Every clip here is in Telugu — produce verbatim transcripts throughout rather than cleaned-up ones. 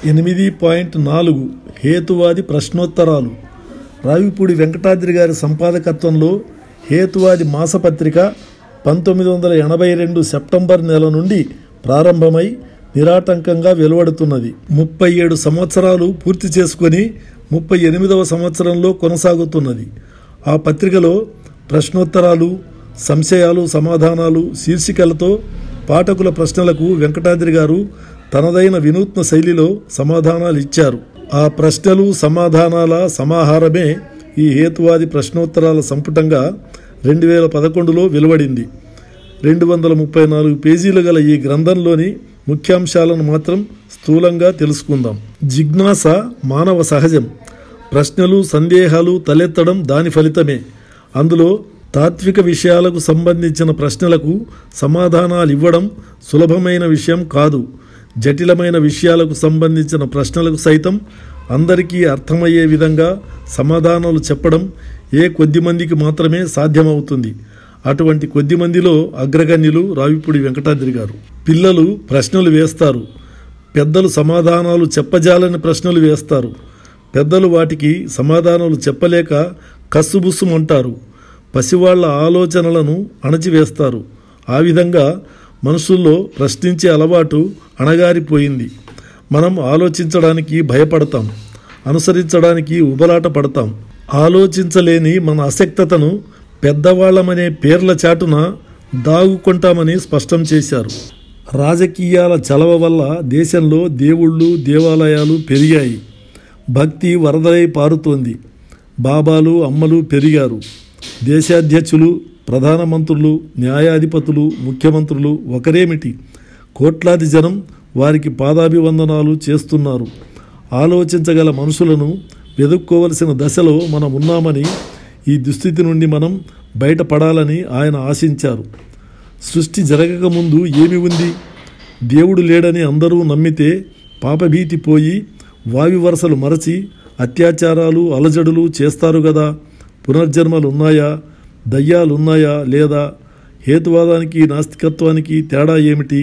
ఎనిమిది పాయింట్ నాలుగు హేతువాది ప్రశ్నోత్తరాలు. రావిపూడి వెంకటాద్రి గారి సంపాదకత్వంలో హేతువాది మాసపత్రిక పంతొమ్మిది వందల ఎనభై రెండు సెప్టెంబర్ నెల నుండి ప్రారంభమై నిరాటంకంగా వెలువడుతున్నది. ముప్పై ఏడు సంవత్సరాలు పూర్తి చేసుకొని ముప్పై ఎనిమిదవ సంవత్సరంలో కొనసాగుతున్నది. ఆ పత్రికలో ప్రశ్నోత్తరాలు, సంశయాలు, సమాధానాలు శీర్షికలతో పాఠకుల ప్రశ్నలకు వెంకటాద్రి గారు తనదైన వినూత్న శైలిలో సమాధానాలు ఇచ్చారు. ఆ ప్రశ్నలు సమాధానాల సమాహారమే ఈ హేతువాది ప్రశ్నోత్తరాల సంపుటంగా రెండు వేల పదకొండులో వెలువడింది. రెండు వందల ముప్పై నాలుగు పేజీలు గల ఈ గ్రంథంలోని ముఖ్యాంశాలను మాత్రం స్థూలంగా తెలుసుకుందాం. జిజ్ఞాస మానవ సహజం. ప్రశ్నలు, సందేహాలు తలెత్తడం దాని ఫలితమే. అందులో తాత్విక విషయాలకు సంబంధించిన ప్రశ్నలకు సమాధానాలు ఇవ్వడం సులభమైన విషయం కాదు. జటిలమైన విషయాలకు సంబంధించిన ప్రశ్నలకు సైతం అందరికీ అర్థమయ్యే విధంగా సమాధానాలు చెప్పడం ఏ కొద్ది మందికి మాత్రమే సాధ్యమవుతుంది. అటువంటి కొద్ది మందిలో అగ్రగణ్యులు రావిపూడి వెంకటాద్రి గారు. పిల్లలు ప్రశ్నలు వేస్తారు, పెద్దలు సమాధానాలు చెప్పజాలని ప్రశ్నలు వేస్తారు. పెద్దలు వాటికి సమాధానాలు చెప్పలేక కస్సుబుస్సుమంటారు. పసివాళ్ల ఆలోచనలను అణచివేస్తారు. ఆ విధంగా మనుషుల్లో ప్రశ్నించే అలవాటు అణగారిపోయింది. మనం ఆలోచించడానికి భయపడతాం, అనుసరించడానికి ఉబలాట పడతాం. ఆలోచించలేని మన అశక్తతను పెద్దవాళ్లమనే పేర్ల చాటున దాగుకుంటామని స్పష్టం చేశారు. రాజకీయాల చలవ వల్ల దేశంలో దేవుళ్ళు, దేవాలయాలు పెరిగాయి. భక్తి వరదలై పారుతోంది. బాబాలు, అమ్మలు పెరిగారు. దేశాధ్యక్షులు, ప్రధానమంత్రులు, న్యాయాధిపతులు, ముఖ్యమంత్రులు ఒకరేమిటి, కోట్లాది జనం వారికి పాదాభివందనాలు చేస్తున్నారు. ఆలోచించగల మనుషులను వెదుక్కోవలసిన దశలో మనం ఉన్నామని, ఈ దుస్థితి నుండి మనం బయటపడాలని ఆయన ఆశించారు. సృష్టి జరగకముందు ఏమి ఉంది? దేవుడు లేడని అందరూ నమ్మితే పాపభీతి పోయి వావి వరసలు మరచి అత్యాచారాలు, అలజడులు చేస్తారు కదా. పునర్జన్మలు ఉన్నాయా? దయ్యాలున్నాయా లేదా? హేతువాదానికి నాస్తికత్వానికి తేడా ఏమిటి?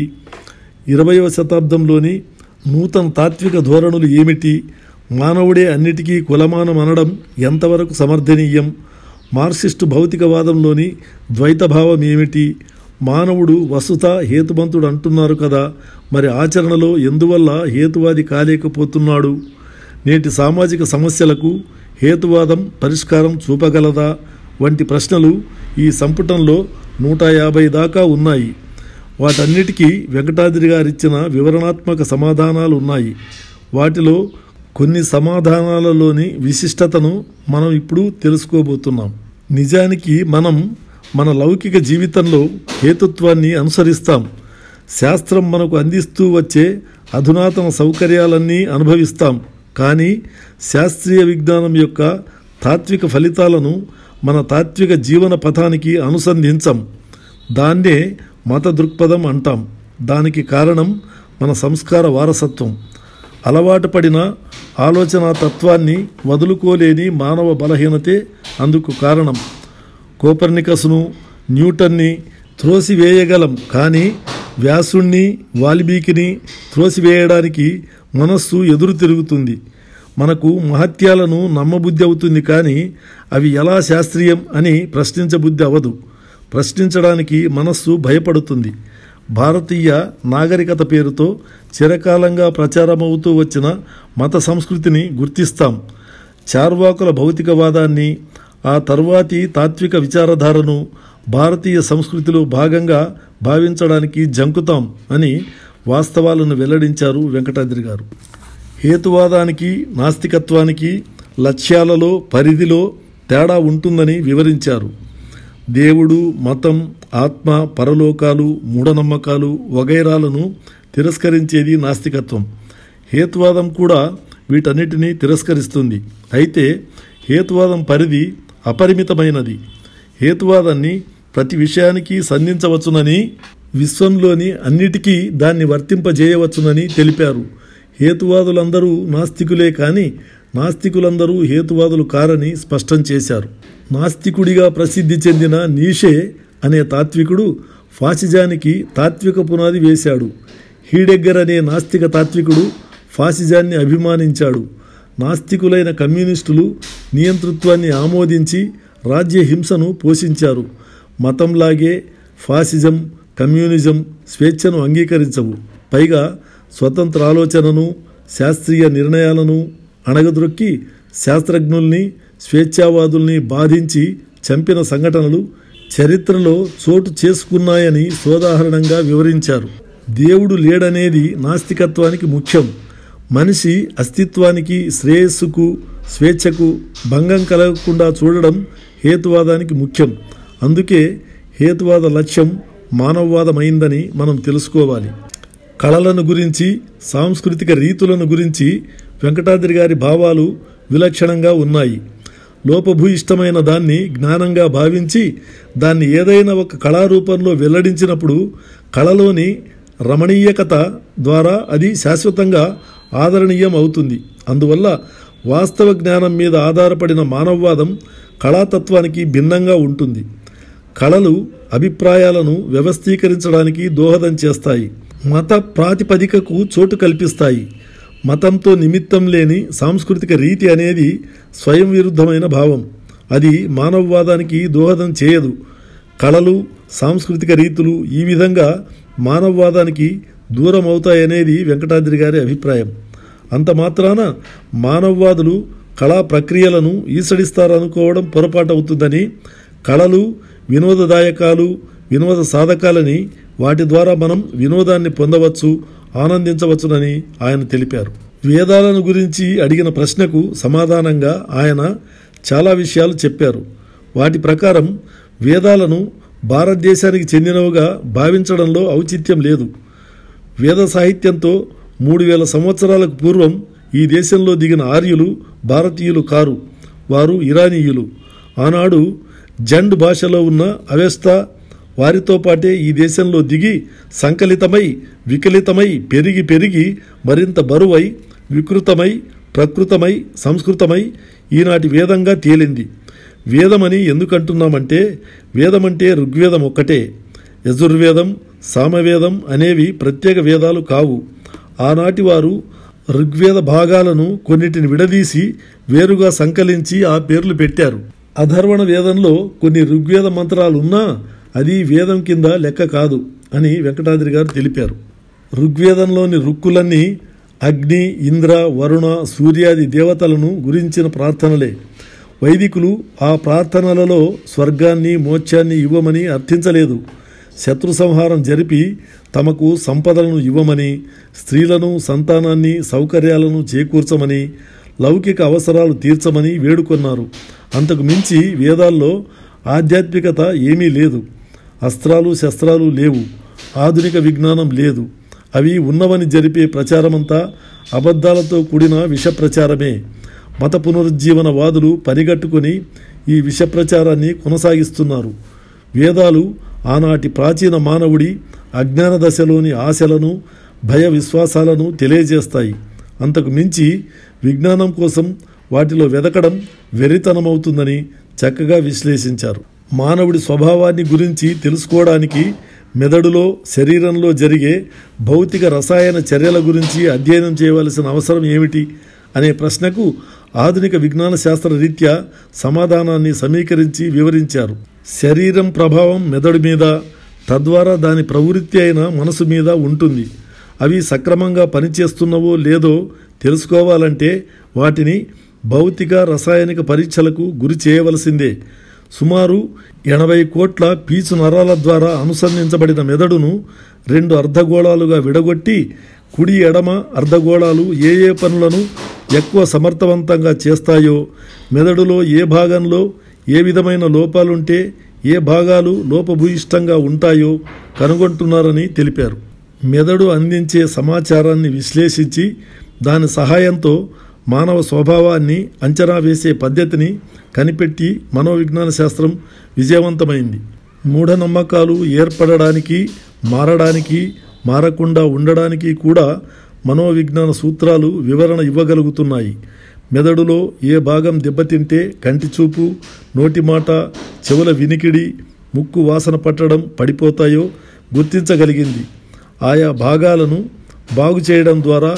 ఇరవయవ శతాబ్దంలోని నూతన తాత్విక ధోరణులు ఏమిటి? మానవుడే అన్నిటికీ కులమానం అనడం ఎంతవరకు సమర్థనీయం? మార్క్సిస్టు భౌతికవాదంలోని ద్వైతభావం ఏమిటి? మానవుడు వస్తుత హేతుబంతుడు అంటున్నారు కదా, మరి ఆచరణలో ఎందువల్ల హేతువాది కాలేకపోతున్నాడు? నేటి సామాజిక సమస్యలకు హేతువాదం పరిష్కారం చూపగలదా? వంటి ప్రశ్నలు ఈ సంపుటంలో నూట యాభై దాకా ఉన్నాయి. వాటన్నిటికీ వెంకటాద్రి గారిచ్చిన వివరణాత్మక సమాధానాలు ఉన్నాయి. వాటిలో కొన్ని సమాధానాలలోని విశిష్టతను మనం ఇప్పుడు తెలుసుకోబోతున్నాం. నిజానికి మనం మన లౌకిక జీవితంలో హేతుత్వాన్ని అనుసరిస్తాం. శాస్త్రం మనకు అందిస్తూ వచ్చే అధునాతన సౌకర్యాలన్నీ అనుభవిస్తాం. కానీ శాస్త్రీయ విజ్ఞానం యొక్క తాత్విక ఫలితాలను మన తాత్విక జీవన పథానికి అనుసంధించం. దాన్నే మత దృక్పథం అంటాం. దానికి కారణం మన సంస్కార వారసత్వం. అలవాటు పడిన ఆలోచనా తత్వాన్ని వదులుకోలేని మానవ బలహీనతే అందుకు కారణం. కోపర్నికస్ను, న్యూటన్ని త్రోసివేయగలం, కానీ వ్యాసుణ్ణి, వాల్మీకిని త్రోసివేయడానికి మనస్సు ఎదురు తిరుగుతుంది. మనకు మహత్యాలను నమ్మబుద్ధి అవుతుంది, కానీ అవి ఎలా శాస్త్రీయం అని ప్రశ్నించబుద్ధి అవదు. ప్రశ్నించడానికి మనస్సు భయపడుతుంది. భారతీయ నాగరికత పేరుతో చిరకాలంగా ప్రచారమవుతూ వచ్చిన మత సంస్కృతిని గుర్తిస్తాం. చార్వాకుల భౌతికవాదాన్ని, ఆ తర్వాతి తాత్విక విచారధారను భారతీయ సంస్కృతిలో భాగంగా భావించడానికి జంకుతాం అని వాస్తవాలను వెల్లడించారు వెంకటాద్రి గారు. హేతువాదానికి, నాస్తికత్వానికి లక్ష్యాలలో, పరిధిలో తేడా ఉంటుందని వివరించారు. దేవుడు, మతం, ఆత్మ, పరలోకాలు, మూఢనమ్మకాలు వగైరాలను తిరస్కరించేది నాస్తికత్వం. హేతువాదం కూడా వీటన్నిటినీ తిరస్కరిస్తుంది. అయితే హేతువాదం పరిధి అపరిమితమైనది. హేతువాదాన్ని ప్రతి విషయానికి సంధించవచ్చునని, విశ్వంలోని అన్నిటికీ దాన్ని వర్తింపజేయవచ్చునని తెలిపారు. హేతువాదులందరూ నాస్తికులే, కానీ నాస్తికులందరూ హేతువాదులు కారని స్పష్టం చేశారు. నాస్తికుడిగా ప్రసిద్ధి చెందిన నీషే అనే తాత్వికుడు ఫాసిజానికి తాత్విక పునాది వేశాడు. హీడెగ్గర్ అనే నాస్తిక తాత్వికుడు ఫాసిజాన్ని అభిమానించాడు. నాస్తికులైన కమ్యూనిస్టులు నియంతృత్వాన్ని ఆమోదించి రాజ్య హింసను పోషించారు. మతంలాగే ఫాసిజం, కమ్యూనిజం స్వేచ్ఛను అంగీకరించవు. పైగా స్వతంత్ర ఆలోచనను, శాస్త్రీయ నిర్ణయాలను అణగద్రొక్కి శాస్త్రజ్ఞుల్ని, స్వేచ్ఛావాదుల్ని బాధించి చంపిన సంఘటనలు చరిత్రలో చోటు చేసుకున్నాయని సోదాహరణంగా వివరించారు. దేవుడు లేడనేది నాస్తికత్వానికి ముఖ్యం. మనిషి అస్తిత్వానికి, శ్రేయస్సుకు, స్వేచ్ఛకు భంగం కలగకుండా చూడడం హేతువాదానికి ముఖ్యం. అందుకే హేతువాద లక్ష్యం మానవవాదమైందని మనం తెలుసుకోవాలి. కళలను గురించి, సాంస్కృతిక రీతులను గురించి వెంకటాద్రి గారి భావాలు విలక్షణంగా ఉన్నాయి. లోపభూయిష్టమైన దాన్ని జ్ఞానంగా భావించి దాన్ని ఏదైనా ఒక కళారూపంలో వెల్లడించినప్పుడు కళలోని రమణీయకత ద్వారా అది శాశ్వతంగా ఆదరణీయం అవుతుంది. అందువల్ల వాస్తవ జ్ఞానం మీద ఆధారపడిన మానవవాదం కళాతత్వానికి భిన్నంగా ఉంటుంది. కళలు అభిప్రాయాలను వ్యవస్థీకరించడానికి దోహదం చేస్తాయి, మత ప్రాతిపదికకు చోటు కల్పిస్తాయి. మతంతో నిమిత్తం లేని సాంస్కృతిక రీతి అనేది స్వయం విరుద్ధమైన భావం. అది మానవవాదానికి దోహదం చేయదు. కళలు, సాంస్కృతిక రీతులు ఈ విధంగా మానవవాదానికి దూరం అవుతాయనేది వెంకటాద్రి గారి అభిప్రాయం. అంత మాత్రాన మానవవాదులు కళా ప్రక్రియలను ఈసడిస్తారనుకోవడం పొరపాటు అవుతుందని, కళలు వినోదదాయకాలు, వినోద సాధకాలని, వాటి ద్వారా మనం వినోదాన్ని పొందవచ్చు, ఆనందించవచ్చునని ఆయన తెలిపారు. వేదాలను గురించి అడిగిన ప్రశ్నకు సమాధానంగా ఆయన చాలా విషయాలు చెప్పారు. వాటి ప్రకారం వేదాలను భారతదేశానికి చెందినవిగా భావించడంలో ఔచిత్యం లేదు. వేద సాహిత్యంతో మూడు వేల సంవత్సరాలకు పూర్వం ఈ దేశంలో దిగిన ఆర్యులు భారతీయులు కారు, వారు ఇరానీయులు. ఆనాడు జండ్ భాషలో ఉన్న అవెస్తా వారితో పాటే ఈ దేశంలో దిగి సంకలితమై, వికలితమై, పెరిగి పెరిగి మరింత బరువై, వికృతమై, ప్రకృతమై, సంస్కృతమై ఈనాటి వేదంగా తేలింది. వేదమని ఎందుకంటున్నామంటే వేదమంటే ఋగ్వేదం ఒక్కటే. యజుర్వేదం, సామవేదం అనేవి ప్రత్యేక వేదాలు కావు. ఆనాటి వారు ఋగ్వేద భాగాలను కొన్నిటిని విడదీసి వేరుగా సంకలించి ఆ పేర్లు పెట్టారు. అధర్వణ వేదంలో కొన్ని ఋగ్వేద మంత్రాలున్నా అది వేదం కింద లెక్క కాదు అని వెంకటాద్రి గారు తెలిపారు. ఋగ్వేదంలోని రుక్కులన్నీ అగ్ని, ఇంద్ర, వరుణ, సూర్యాది దేవతలను గురించిన ప్రార్థనలే. వైదికులు ఆ ప్రార్థనలలో స్వర్గాన్ని, మోక్షాన్ని ఇవ్వమని అర్థించలేదు. శత్రు సంహారం జరిపి తమకు సంపదలను ఇవ్వమని, స్త్రీలను, సంతానాన్ని, సౌకర్యాలను చేకూర్చమని, లౌకిక అవసరాలు తీర్చమని వేడుకొన్నారు. అంతకు మించి వేదాల్లో ఆధ్యాత్మికత ఏమీ లేదు. అస్త్రాలు, శస్త్రాలు లేవు. ఆధునిక విజ్ఞానం లేదు. అవి ఉన్నవని జరిపే ప్రచారమంతా అబద్ధాలతో కూడిన విష ప్రచారమే. మత పునరుజ్జీవన వాదులు పనిగట్టుకుని ఈ విష ప్రచారాన్ని కొనసాగిస్తున్నారు. వేదాలు ఆనాటి ప్రాచీన మానవుడి అజ్ఞాన దశలోని ఆశలను, భయ విశ్వాసాలను తెలియజేస్తాయి. అంతకు మించి విజ్ఞానం కోసం వాటిలో వెదకడం వెర్రితనమవుతుందని చక్కగా విశ్లేషించారు. మానవుడి స్వభావాన్ని గురించి తెలుసుకోవడానికి మెదడులో, శరీరంలో జరిగే భౌతిక రసాయన చర్యల గురించి అధ్యయనం చేయవలసిన అవసరం ఏమిటి అనే ప్రశ్నకు ఆధునిక విజ్ఞాన శాస్త్ర రీత్యా సమాధానాన్ని సమీకరించి వివరించారు. శరీరం ప్రభావం మెదడు మీద, తద్వారా దాని ప్రవృత్తి అయిన మనసు మీద ఉంటుంది. అవి సక్రమంగా పనిచేస్తున్నవో లేదో తెలుసుకోవాలంటే వాటిని భౌతిక, రసాయనిక పరీక్షలకు గురి చేయవలసిందే. సుమారు ఎనభై కోట్ల పీచు నరాల ద్వారా అనుసంధించబడిన మెదడును రెండు అర్ధగోళాలుగా విడగొట్టి కుడి, ఎడమ అర్ధగోళాలు ఏ ఏ పనులను ఎక్కువ సమర్థవంతంగా చేస్తాయో, మెదడులో ఏ భాగంలో ఏ విధమైన లోపాలుంటే ఏ భాగాలు లోపభూయిష్టంగా ఉంటాయో కనుగొంటున్నారని తెలిపారు. మెదడు అందించే సమాచారాన్ని విశ్లేషించి దాని సహాయంతో మానవ స్వభావాన్ని అంచనా వేసే పద్ధతిని కనిపెట్టి మనోవిజ్ఞాన శాస్త్రం విజయవంతమైంది. మూఢనమ్మకాలు ఏర్పడడానికి, మారడానికి, మారకుండా ఉండడానికి కూడా మనోవిజ్ఞాన సూత్రాలు వివరణ ఇవ్వగలుగుతున్నాయి. మెదడులో ఏ భాగం దెబ్బతింటే కంటి చూపు, నోటి మాట, చెవుల వినికిడి, ముక్కు వాసన పట్టడం పడిపోతాయో గుర్తించగలిగింది. ఆయా భాగాలను బాగు చేయడం ద్వారా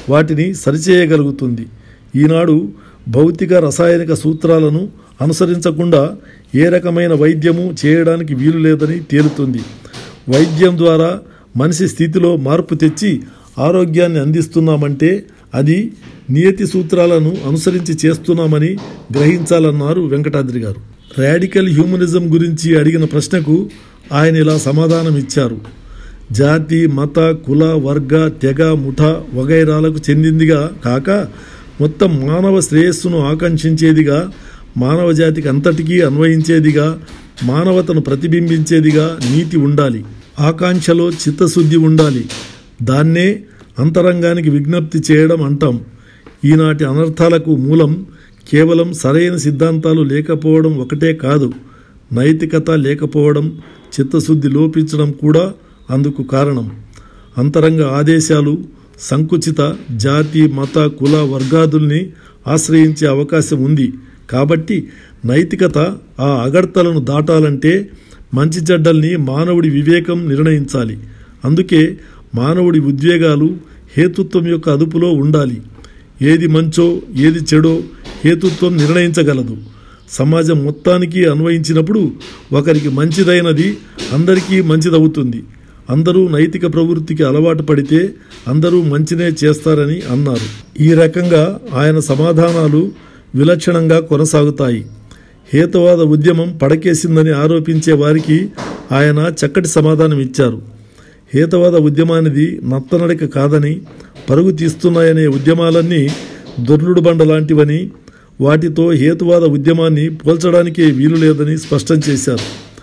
వాటిని సరిచేయగలుగుతుంది. ఈనాడు భౌతిక రసాయనిక సూత్రాలను అనుసరించకుండా ఏ రకమైన వైద్యము చేయడానికి వీలు లేదని తేలుతుంది. వైద్యం ద్వారా మనిషి స్థితిలో మార్పు తెచ్చి ఆరోగ్యాన్ని అందిస్తున్నామంటే అది నియతి సూత్రాలను అనుసరించి చేస్తున్నామని గ్రహించాలన్నారు వెంకటాద్రి గారు. రాడికల్ హ్యూమనిజం గురించి అడిగిన ప్రశ్నకు ఆయన ఇలా సమాధానం ఇచ్చారు. జాతి, మత, కుల, వర్గ, తెగ, ముఠ వగైరాలకు చెందిందిగా కాక మొత్తం మానవ శ్రేయస్సును ఆకాంక్షించేదిగా, మానవ జాతికి అంతటికీ అన్వయించేదిగా, మానవతను ప్రతిబింబించేదిగా నీతి ఉండాలి. ఆకాంక్షలో చిత్తశుద్ధి ఉండాలి. దాన్నే అంతరంగానికి విజ్ఞప్తి చేయడం అంటాం. ఈనాటి అనర్థాలకు మూలం కేవలం సరైన సిద్ధాంతాలు లేకపోవడం ఒకటే కాదు, నైతికత లేకపోవడం, చిత్తశుద్ధి లోపించడం కూడా అందుకు కారణం. అంతరంగ ఆదేశాలు సంకుచిత జాతి, మత, కుల, వర్గాదుల్ని ఆశ్రయించే అవకాశం ఉంది. కాబట్టి నైతికత ఆ అగడ్తలను దాటాలంటే మంచి చెడ్డల్ని మానవుడి వివేకం నిర్ణయించాలి. అందుకే మానవుడి ఉద్వేగాలు హేతుత్వం యొక్క అదుపులో ఉండాలి. ఏది మంచో ఏది చెడో హేతుత్వం నిర్ణయించగలదు. సమాజం మొత్తానికి అన్వయించినప్పుడు ఒకరికి మంచిదైనది అందరికీ మంచిదవుతుంది. అందరూ నైతిక ప్రవృత్తికి అలవాటు పడితే అందరూ మంచినే చేస్తారని అన్నారు. ఈ రకంగా ఆయన సమాధానాలు విలక్షణంగా కొనసాగుతాయి. హేతువాద ఉద్యమం పడకేసిందని ఆరోపించే వారికి ఆయన చక్కటి సమాధానం ఇచ్చారు. హేతువాద ఉద్యమానిది నత్తనడక కాదని, పరుగు తీస్తున్నాయనే ఉద్యమాలన్నీ దొర్లుడు బండ లాంటివని, వాటితో హేతువాద ఉద్యమాన్ని పోల్చడానికే వీలు లేదని స్పష్టం చేశారు.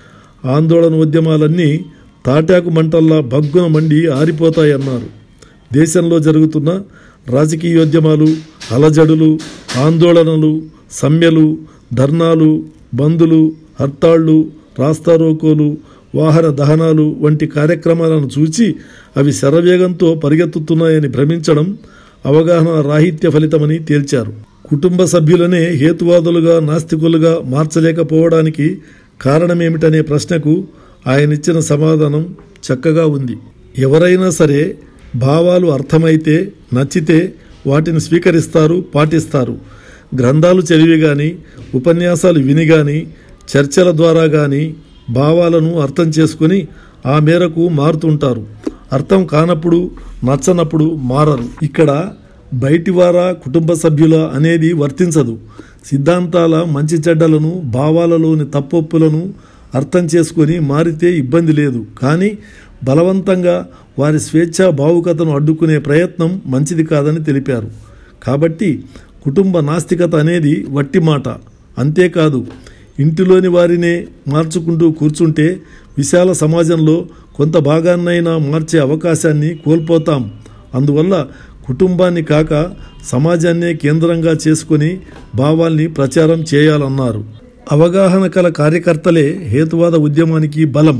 ఆందోళన ఉద్యమాలన్నీ తాటాకు మంటల్లా భగ్గున మండి ఆరిపోతాయన్నారు. దేశంలో జరుగుతున్న రాజకీయోద్యమాలు, అలజడులు, ఆందోళనలు, సమ్మెలు, ధర్నాలు, బందులు, హర్తాళ్లు, రాస్తారోకోలు, వాహన దహనాలు వంటి కార్యక్రమాలను చూచి అవి శరవేగంతో పరిగెత్తుతున్నాయని భ్రమించడం అవగాహన రాహిత్య ఫలితమని తేల్చారు. కుటుంబ సభ్యులనే హేతువాదులుగా, నాస్తికులుగా మార్చలేకపోవడానికి కారణమేమిటనే ప్రశ్నకు ఆయనిచ్చిన సమాధానం చక్కగా ఉంది. ఎవరైనా సరే భావాలు అర్థమైతే, నచ్చితే వాటిని స్వీకరిస్తారు, పాటిస్తారు. గ్రంథాలు చదివి కానీ, ఉపన్యాసాలు విని కానీ, చర్చల ద్వారా కానీ భావాలను అర్థం చేసుకుని ఆ మేరకు మారుతుంటారు. అర్థం కానప్పుడు, నచ్చనప్పుడు మారరు. ఇక్కడ బయటివారా, కుటుంబ సభ్యుల అనేది వర్తించదు. సిద్ధాంతాల మంచి చెడ్డలను, భావాలలోని తప్పొప్పులను అర్థం చేసుకొని మారితే ఇబ్బంది లేదు. కానీ బలవంతంగా వారి స్వేచ్ఛా భావుకతను అడ్డుకునే ప్రయత్నం మంచిది కాదని తెలిపారు. కాబట్టి కుటుంబ నాస్తికత అనేది వట్టి మాట. అంతేకాదు, ఇంటిలోని వారినే మార్చుకుంటూ కూర్చుంటే విశాల సమాజంలో కొంత భాగాన్నైనా మార్చే అవకాశాన్ని కోల్పోతాం. అందువల్ల కుటుంబాన్ని కాక సమాజాన్నే కేంద్రంగా చేసుకుని భావాల్ని ప్రచారం చేయాలన్నారు. అవగాహన కల కార్యకర్తలే హేతువాద ఉద్యమానికి బలం.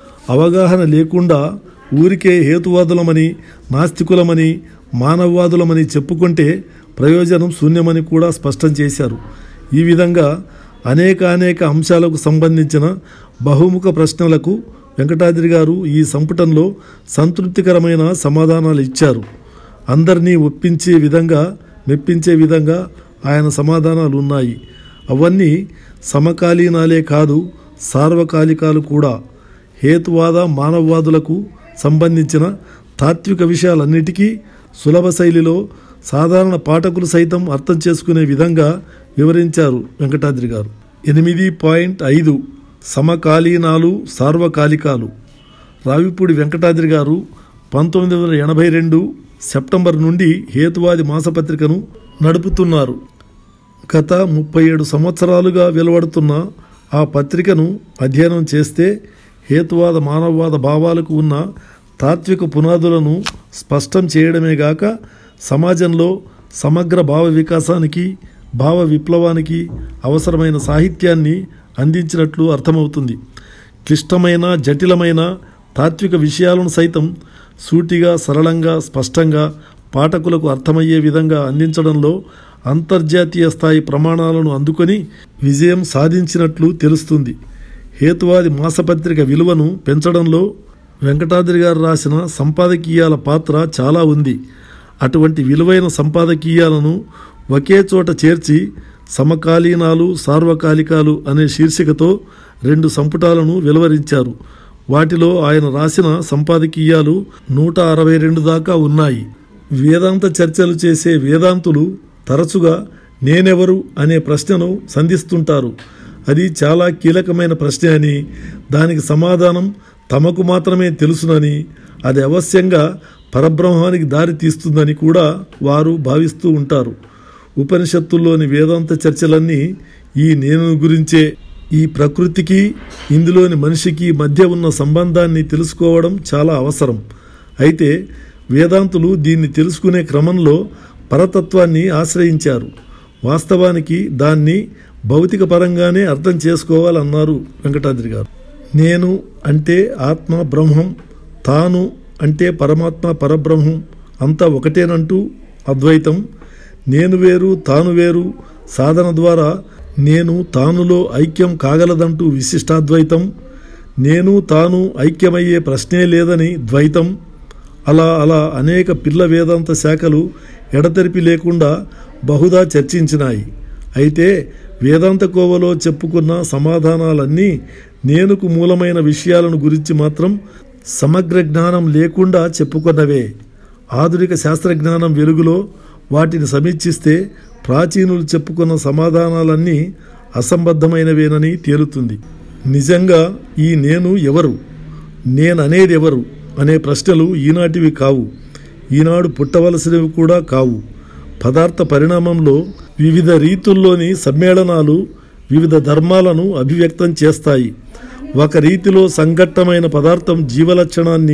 అవగాహన లేకుండా ఊరికే హేతువాదులమని, నాస్తికులమని, మానవవాదులమని చెప్పుకుంటే ప్రయోజనం శూన్యమని కూడా స్పష్టం చేశారు. ఈ విధంగా అనేక అనేక అంశాలకు సంబంధించిన బహుముఖ ప్రశ్నలకు వెంకటాద్రి గారు ఈ సంపుటంలో సంతృప్తికరమైన సమాధానాలు ఇచ్చారు. అందరినీ ఒప్పించే విధంగా, మెప్పించే విధంగా ఆయన సమాధానాలు ఉన్నాయి. అవన్నీ సమకాలీనాలే కాదు, సార్వకాలికాలు కూడా. హేతువాద, మానవవాదులకు సంబంధించిన తాత్విక విషయాలన్నిటికీ సులభ శైలిలో సాధారణ పాఠకులు సైతం అర్థం చేసుకునే విధంగా వివరించారు వెంకటాద్రి గారు. ఎనిమిది పాయింట్ ఐదు సమకాలీనాలు, సార్వకాలికాలు. రావిపూడి వెంకటాద్రి గారు పంతొమ్మిది వందల ఎనభై రెండు సెప్టెంబర్ నుండి హేతువాది మాసపత్రికను నడుపుతున్నారు. గత ముప్పై ఏడు సంవత్సరాలుగా వెలువడుతున్న ఆ పత్రికను అధ్యయనం చేస్తే హేతువాద, మానవవాద భావాలకు ఉన్న తాత్విక పునాదులను స్పష్టం చేయడమే గాక సమాజంలో సమగ్ర భావ వికాసానికి, భావ విప్లవానికి అవసరమైన సాహిత్యాన్ని అందించినట్లు అర్థమవుతుంది. క్లిష్టమైన, జటిలమైన తాత్విక విషయాలను సైతం సూటిగా, సరళంగా, స్పష్టంగా పాఠకులకు అర్థమయ్యే విధంగా అందించడంలో అంతర్జాతీయ స్థాయి ప్రమాణాలను అందుకొని విజయం సాధించినట్లు తెలుస్తుంది. హేతువాది మాసపత్రిక విలువను పెంచడంలో వెంకటాద్రి గారు రాసిన సంపాదకీయాల పాత్ర చాలా ఉంది. అటువంటి విలువైన సంపాదకీయాలను ఒకే చోట చేర్చి సమకాలీనాలు సార్వకాలికాలు అనే శీర్షికతో రెండు సంపుటాలను వెలువరించారు. వాటిలో ఆయన రాసిన సంపాదకీయాలు నూట అరవై రెండు దాకా ఉన్నాయి. వేదాంత చర్చలు చేసే వేదాంతులు తరచుగా నేనెవరు అనే ప్రశ్నను సంధిస్తుంటారు. అది చాలా కీలకమైన ప్రశ్న అని, దానికి సమాధానం తమకు మాత్రమే తెలుసునని, అది అవశ్యంగా పరబ్రహ్మానికి దారి తీస్తుందని కూడా వారు భావిస్తూ ఉంటారు. ఉపనిషత్తుల్లోని వేదాంత చర్చలన్నీ ఈ నేను గురించే. ఈ ప్రకృతికి ఇందులోని మనిషికి మధ్య ఉన్న సంబంధాన్ని తెలుసుకోవడం చాలా అవసరం. అయితే వేదాంతులు దీన్ని తెలుసుకునే క్రమంలో పరతత్వాన్ని ఆశ్రయించారు. వాస్తవానికి దాన్ని భౌతిక పరంగానే అర్థం చేసుకోవాలన్నారు వెంకటాద్రి గారు. నేను అంటే ఆత్మ బ్రహ్మం, తాను అంటే పరమాత్మ పరబ్రహ్మం, అంతా ఒకటేనంటూ అద్వైతం. నేను వేరు తాను వేరు సాధన ద్వారా నేను తానులో ఐక్యం కాగలదంటూ విశిష్టాద్వైతం. నేను తాను ఐక్యమయ్యే ప్రశ్నే లేదని ద్వైతం. అలా అలా అనేక పిల్ల వేదాంత శాఖలు ఎడతెరిపి లేకుండా బహుదా చర్చించినాయి. అయితే వేదాంత కోవలో చెప్పుకున్న సమాధానాలన్నీ నేనుకు మూలమైన విషయాలను గురించి మాత్రం సమగ్ర జ్ఞానం లేకుండా చెప్పుకున్నవే. ఆధునిక శాస్త్రజ్ఞానం వెలుగులో వాటిని సమీక్షిస్తే ప్రాచీనులు చెప్పుకున్న సమాధానాలన్నీ అసంబద్ధమైనవేనని తేలుతుంది. నిజంగా ఈ నేను ఎవరు, నేననేది ఎవరు అనే ప్రశ్నలు ఈనాటివి కావు, ఈనాడు పుట్టవలసినవి కూడా కావు. పదార్థ పరిణామంలో వివిధ రీతుల్లోని సమ్మేళనాలు వివిధ ధర్మాలను అభివ్యక్తం చేస్తాయి. ఒక రీతిలో సంఘట్టమైన పదార్థం జీవలక్షణాన్ని,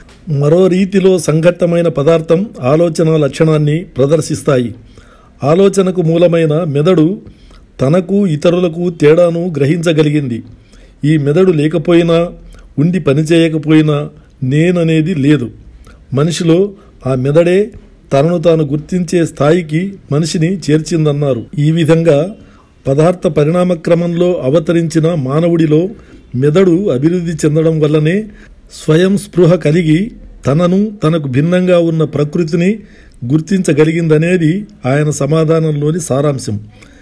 మరో రీతిలో సంఘట్టమైన పదార్థం ఆలోచన లక్షణాన్ని ప్రదర్శిస్తాయి. ఆలోచనకు మూలమైన మెదడు తనకు ఇతరులకు తేడాను గ్రహించగలిగింది. ఈ మెదడు లేకపోయినా, ఉండి పనిచేయకపోయినా నేననేది లేదు. మనిషిలో ఆ మెదడే తనను తాను గుర్తించే స్థాయికి మనిషిని చేర్చిందన్నారు. ఈ విధంగా పదార్థ పరిణామ క్రమంలో అవతరించిన మానవుడిలో మెదడు అభివృద్ధి చెందడం వల్లనే స్వయం స్పృహ కలిగి తనను తనకు భిన్నంగా ఉన్న ప్రకృతిని గుర్తించగలిగిందనేది ఆయన సమాధానంలోని సారాంశం.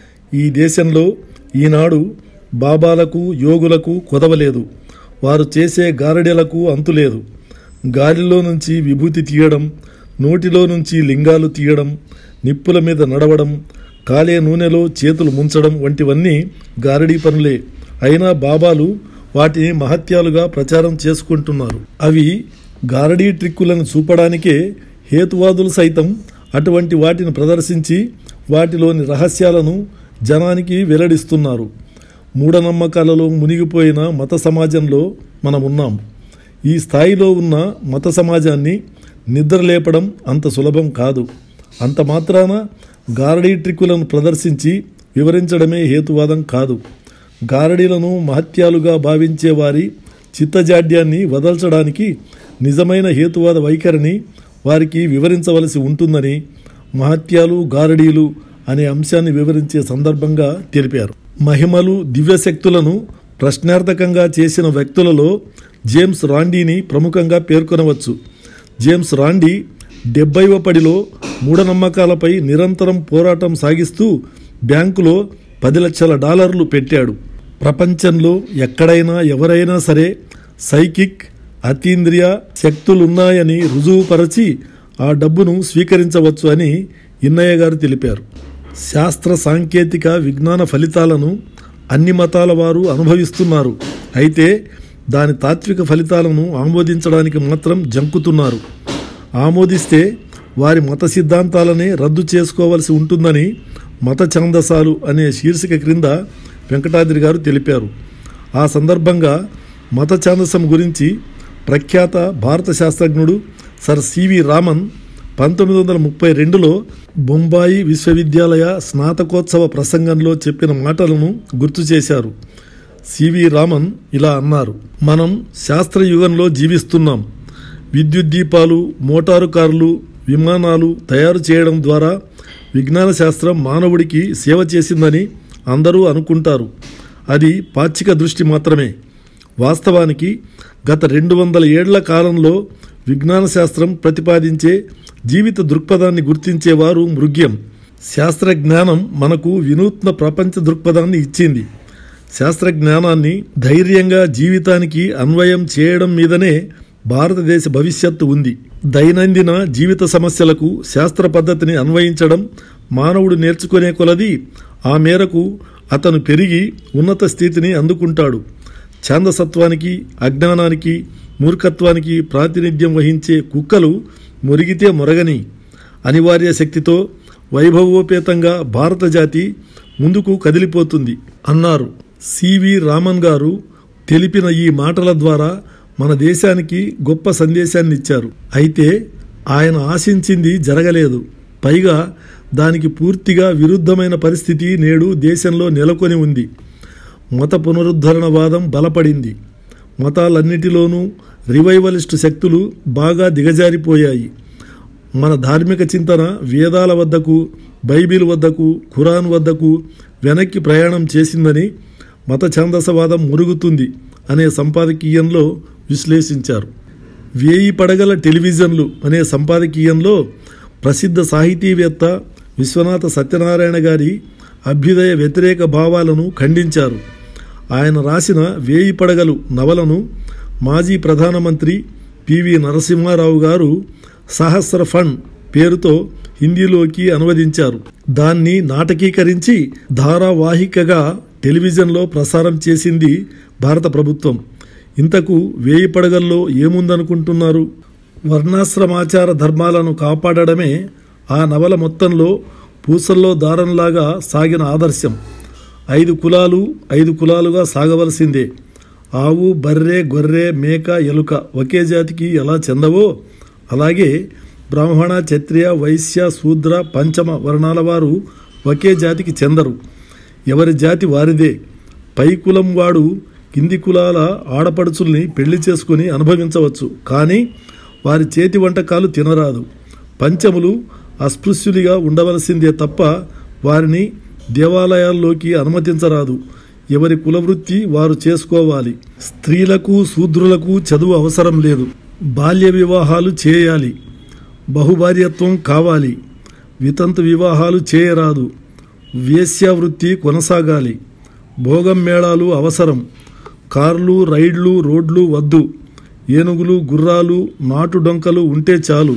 ఈ దేశంలో ఈనాడు బాబాలకు యోగులకు కొదవలేదు. వారు చేసే గారడీలకు అంతులేదు. గాలిలో నుంచి విభూతి తీయడం, నోటిలో నుంచి లింగాలు తీయడం, నిప్పుల మీద నడవడం, కాలే నూనెలో చేతులు ముంచడం వంటివన్నీ గారడీ పనులే. అయినా బాబాలు వాటిని మహత్యాలుగా ప్రచారం చేసుకుంటున్నారు. అవి గారడీ ట్రిక్కులను చూపడానికే హేతువాదులు సైతం అటువంటి వాటిని ప్రదర్శించి వాటిలోని రహస్యాలను జనానికి వెల్లడిస్తున్నారు. మూఢనమ్మకాలలో మునిగిపోయిన మత సమాజంలో మనమున్నాం. ఈ స్థాయిలో ఉన్న మత సమాజాన్ని నిద్రలేపడం అంత సులభం కాదు. అంత మాత్రాన గారడీ ట్రిక్కులను ప్రదర్శించి వివరించడమే హేతువాదం కాదు. గారడీలను మహత్యాలుగా భావించే వారి చిత్తజాడ్యాన్ని వదల్చడానికి నిజమైన హేతువాద వైఖరిని వారికి వివరించవలసి ఉంటుందని మహత్యాలు గారడీలు అనే అంశాన్ని వివరించే సందర్భంగా తెలిపారు. మహిమలు దివ్యశక్తులను ప్రశ్నార్థకంగా చేసిన వ్యక్తులలో జేమ్స్ రాండీని ప్రముఖంగా పేర్కొనవచ్చు. జేమ్స్ రాండీ డెబ్బైవ పడిలో మూఢనమ్మకాలపై నిరంతరం పోరాటం సాగిస్తూ బ్యాంకులో పది లక్షల డాలర్లు పెట్టాడు. ప్రపంచంలో ఎక్కడైనా ఎవరైనా సరే సైకిక్ అతీంద్రియ శక్తులున్నాయని రుజువుపరచి ఆ డబ్బును స్వీకరించవచ్చు అని ఇన్నయ్య గారు తెలిపారు. శాస్త్ర సాంకేతిక విజ్ఞాన ఫలితాలను అన్ని మతాల వారు అనుభవిస్తున్నారు. అయితే దాని తాత్విక ఫలితాలను ఆమోదించడానికి మాత్రం జంకుతున్నారు. ఆమోదిస్తే వారి మత సిద్ధాంతాలనే రద్దు చేసుకోవలసి ఉంటుందని మత ఛాందసాలు అనే శీర్షిక క్రింద వెంకటాద్రి గారు తెలిపారు. ఆ సందర్భంగా మత ఛాందసం గురించి ప్రఖ్యాత భారత శాస్త్రజ్ఞుడు సర్ సివి రామన్ పంతొమ్మిది వందల ముప్పై రెండులో బొంబాయి విశ్వవిద్యాలయ స్నాతకోత్సవ ప్రసంగంలో చెప్పిన మాటలను గుర్తు చేశారు. సివి రామన్ ఇలా అన్నారు: మనం శాస్త్రయుగంలో జీవిస్తున్నాం. విద్యుత్ దీపాలు, మోటారు కార్లు, విమానాలు తయారు చేయడం ద్వారా విజ్ఞాన శాస్త్రం మానవుడికి సేవ చేసిందని అందరూ అనుకుంటారు. అది పాక్షిక దృష్టి మాత్రమే. వాస్తవానికి గత రెండు వందల ఏళ్ల కాలంలో విజ్ఞాన శాస్త్రం ప్రతిపాదించే జీవిత దృక్పథాన్ని గుర్తించేవారు మృగ్యం. శాస్త్రజ్ఞానం మనకు వినూత్న ప్రపంచ దృక్పథాన్ని ఇచ్చింది. శాస్త్రజ్ఞానాన్ని ధైర్యంగా జీవితానికి అన్వయం చేయడం మీదనే భారతదేశ భవిష్యత్తు ఉంది. దైనందిన జీవిత సమస్యలకు శాస్త్ర పద్ధతిని అన్వయించడం మానవుడు నేర్చుకునే కొలది ఆ మేరకు అతను పెరిగి ఉన్నత స్థితిని అందుకుంటాడు. ఛాందసత్వానికి, అజ్ఞానానికి, మూర్ఖత్వానికి ప్రాతినిధ్యం వహించే కుక్కలు మురిగితే మొరగని అనివార్య శక్తితో వైభవోపేతంగా భారత జాతి ముందుకు కదిలిపోతుంది అన్నారు. సివి రామన్ గారు తెలిపిన ఈ మాటల ద్వారా మన దేశానికి గొప్ప సందేశాన్ని ఇచ్చారు. అయితే ఆయన ఆశించింది జరగలేదు. పైగా దానికి పూర్తిగా విరుద్ధమైన పరిస్థితి నేడు దేశంలో నెలకొని ఉంది. మత పునరుద్ధరణవాదం బలపడింది. మతాలన్నిటిలోనూ రివైవలిస్టు శక్తులు బాగా దిగజారిపోయాయి. మన ధార్మిక చింతన వేదాల వద్దకు, బైబిల్ వద్దకు, ఖురాన్ వద్దకు వెనక్కి ప్రయాణం చేసిందని మత ఛాందసవాదం మురుగుతుంది అనే సంపాదకీయంలో విశ్లేషించారు. వేయి పడగల టెలివిజన్లు అనే సంపాదకీయంలో ప్రసిద్ధ సాహితీవేత్త విశ్వనాథ సత్యనారాయణ గారి అభ్యుదయ వ్యతిరేక భావాలను ఖండించారు. ఆయన రాసిన వేయి పడగలు నవలను మాజీ ప్రధానమంత్రి పివి నరసింహారావు గారు సహస్ర ఫండ్ పేరుతో హిందీలోకి అనువదించారు. దాన్ని నాటకీకరించి ధారావాహికగా టెలివిజన్లో ప్రసారం చేసింది భారత ప్రభుత్వం. ఇంతకు వేయి పడగల్లో ఏముందనుకుంటున్నారు? వర్ణాశ్రమాచార ధర్మాలను కాపాడడమే ఆ నవల మొత్తంలో పూసల్లో దారంలాగా సాగిన ఆదర్శం. ఐదు కులాలు ఐదు కులాలుగా సాగవలసిందే. ఆవు, బర్రె, గొర్రె, మేక, ఎలుక ఒకే జాతికి ఎలా చెందవో అలాగే బ్రాహ్మణ, క్షత్రియ, వైశ్య, శూద్ర, పంచమ వర్ణాల వారు ఒకే జాతికి చెందరు. ఎవరి జాతి వారిదే. పై కులం వాడు కింది కులాల ఆడపడుచుల్ని పెళ్లి చేసుకుని అనుభవించవచ్చు, కానీ వారి చేతి వంటకాలు తినరాదు. పంచములు అస్పృశ్యులుగా ఉండవలసిందే తప్ప వారిని దేవాలయాల్లోకి అనుమతించరాదు. ఎవరి కులవృత్తి వారు చేసుకోవాలి. స్త్రీలకు, శూద్రులకు చదువు అవసరం లేదు. బాల్య వివాహాలు చేయాలి. బహుభార్యత్వం కావాలి. వితంతు వివాహాలు చేయరాదు. వేశ్యావృత్తి కొనసాగాలి. భోగం మేళాలు అవసరం. కార్లు, రైళ్లు, రోడ్లు వద్దు. ఏనుగులు, గుర్రాలు, నాటు డొంకలు ఉంటే చాలు.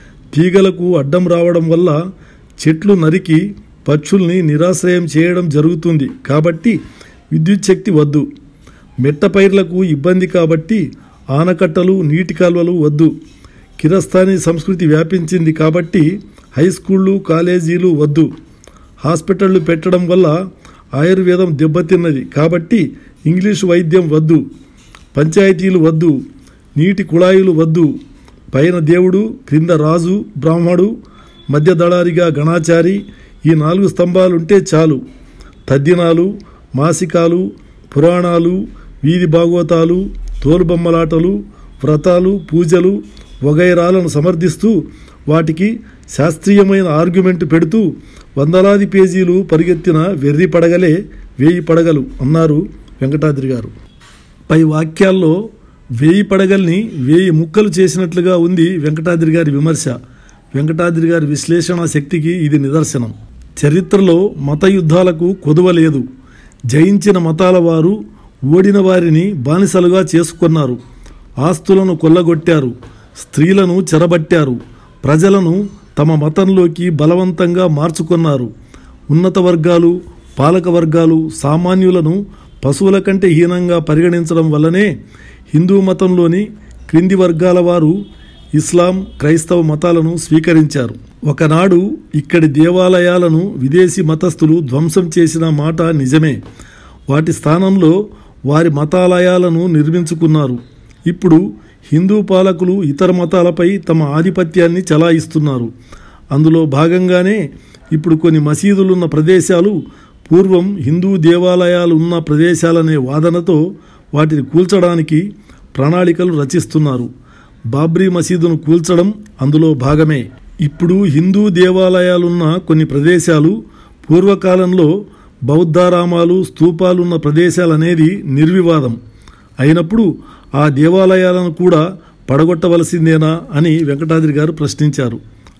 తీగలకు అడ్డం రావడం వల్ల చెట్లు నరికి పక్షుల్ని నిరాశ్రయం చేయడం జరుగుతుంది కాబట్టి విద్యుత్ శక్తి వద్దు. మెట్ట పైర్లకు ఇబ్బంది కాబట్టి ఆనకట్టలు, నీటి కాల్వలు వద్దు. కిరస్థానీ సంస్కృతి వ్యాపించింది కాబట్టి హై స్కూళ్ళు, కాలేజీలు వద్దు. హాస్పిటళ్లు పెట్టడం వల్ల ఆయుర్వేదం దెబ్బతిన్నది కాబట్టి ఇంగ్లీషు వైద్యం వద్దు. పంచాయతీలు వద్దు. నీటి కుళాయిలు వద్దు. పైన దేవుడు, క్రింద రాజు, బ్రాహ్మడు, మధ్య దళారిగా గణాచారి, ఈ నాలుగు స్తంభాలుంటే చాలు. తద్దినాలు, మాసికాలు, పురాణాలు, వీధి భాగవతాలు, తోలుబొమ్మలాటలు, వ్రతాలు, పూజలు వగైరాలను సమర్థిస్తూ వాటికి శాస్త్రీయమైన ఆర్గ్యుమెంట్ పెడుతూ వందలాది పేజీలు పరిగెత్తిన వెర్రి పడగలే వేయి పడగలు అన్నారు వెంకటాద్రి గారు. పై వాక్యాల్లో వేయి పడగల్ని వేయి ముక్కలు చేసినట్లుగా ఉంది వెంకటాద్రి గారి విమర్శ. వెంకటాద్రి గారి విశ్లేషణ శక్తికి ఇది నిదర్శనం. చరిత్రలో మత యుద్ధాలకు కొదువ లేదు. జయించిన మతాల వారు ఓడిన వారిని బానిసలుగా చేసుకున్నారు. ఆస్తులను కొల్లగొట్టారు. స్త్రీలను చెరబట్టారు. ప్రజలను తమ మతంలోకి బలవంతంగా మార్చుకున్నారు. ఉన్నత వర్గాలు, పాలక వర్గాలు సామాన్యులను పశువుల కంటే హీనంగా పరిగణించడం వల్లనే హిందూ మతంలోని క్రింది వర్గాల వారు ఇస్లాం, క్రైస్తవ మతాలను స్వీకరించారు. ఒకనాడు ఇక్కడి దేవాలయాలను విదేశీ మతస్థులు ధ్వంసం చేసిన మాట నిజమే. వాటి స్థానంలో వారి మతాలయాలను నిర్మించుకున్నారు. ఇప్పుడు హిందూ పాలకులు ఇతర మతాలపై తమ ఆధిపత్యాన్ని చలాయిస్తున్నారు. అందులో భాగంగానే ఇప్పుడు కొన్ని మసీదులున్న ప్రదేశాలు పూర్వం హిందూ దేవాలయాలు ఉన్న ప్రదేశాలనే వాదనతో వాటిని కూల్చడానికి ప్రణాళికలు రచిస్తున్నారు. బాబ్రీ మసీదును కూల్చడం అందులో భాగమే. ఇప్పుడు హిందూ దేవాలయాలున్న కొన్ని ప్రదేశాలు పూర్వకాలంలో బౌద్ధారామాలు, స్తూపాలున్న ప్రదేశాలనేది నిర్వివాదం. అయినప్పుడు ఆ దేవాలయాలను కూడా పడగొట్టవలసిందేనా అని వెంకటాద్రి గారు ప్రశ్నించారు.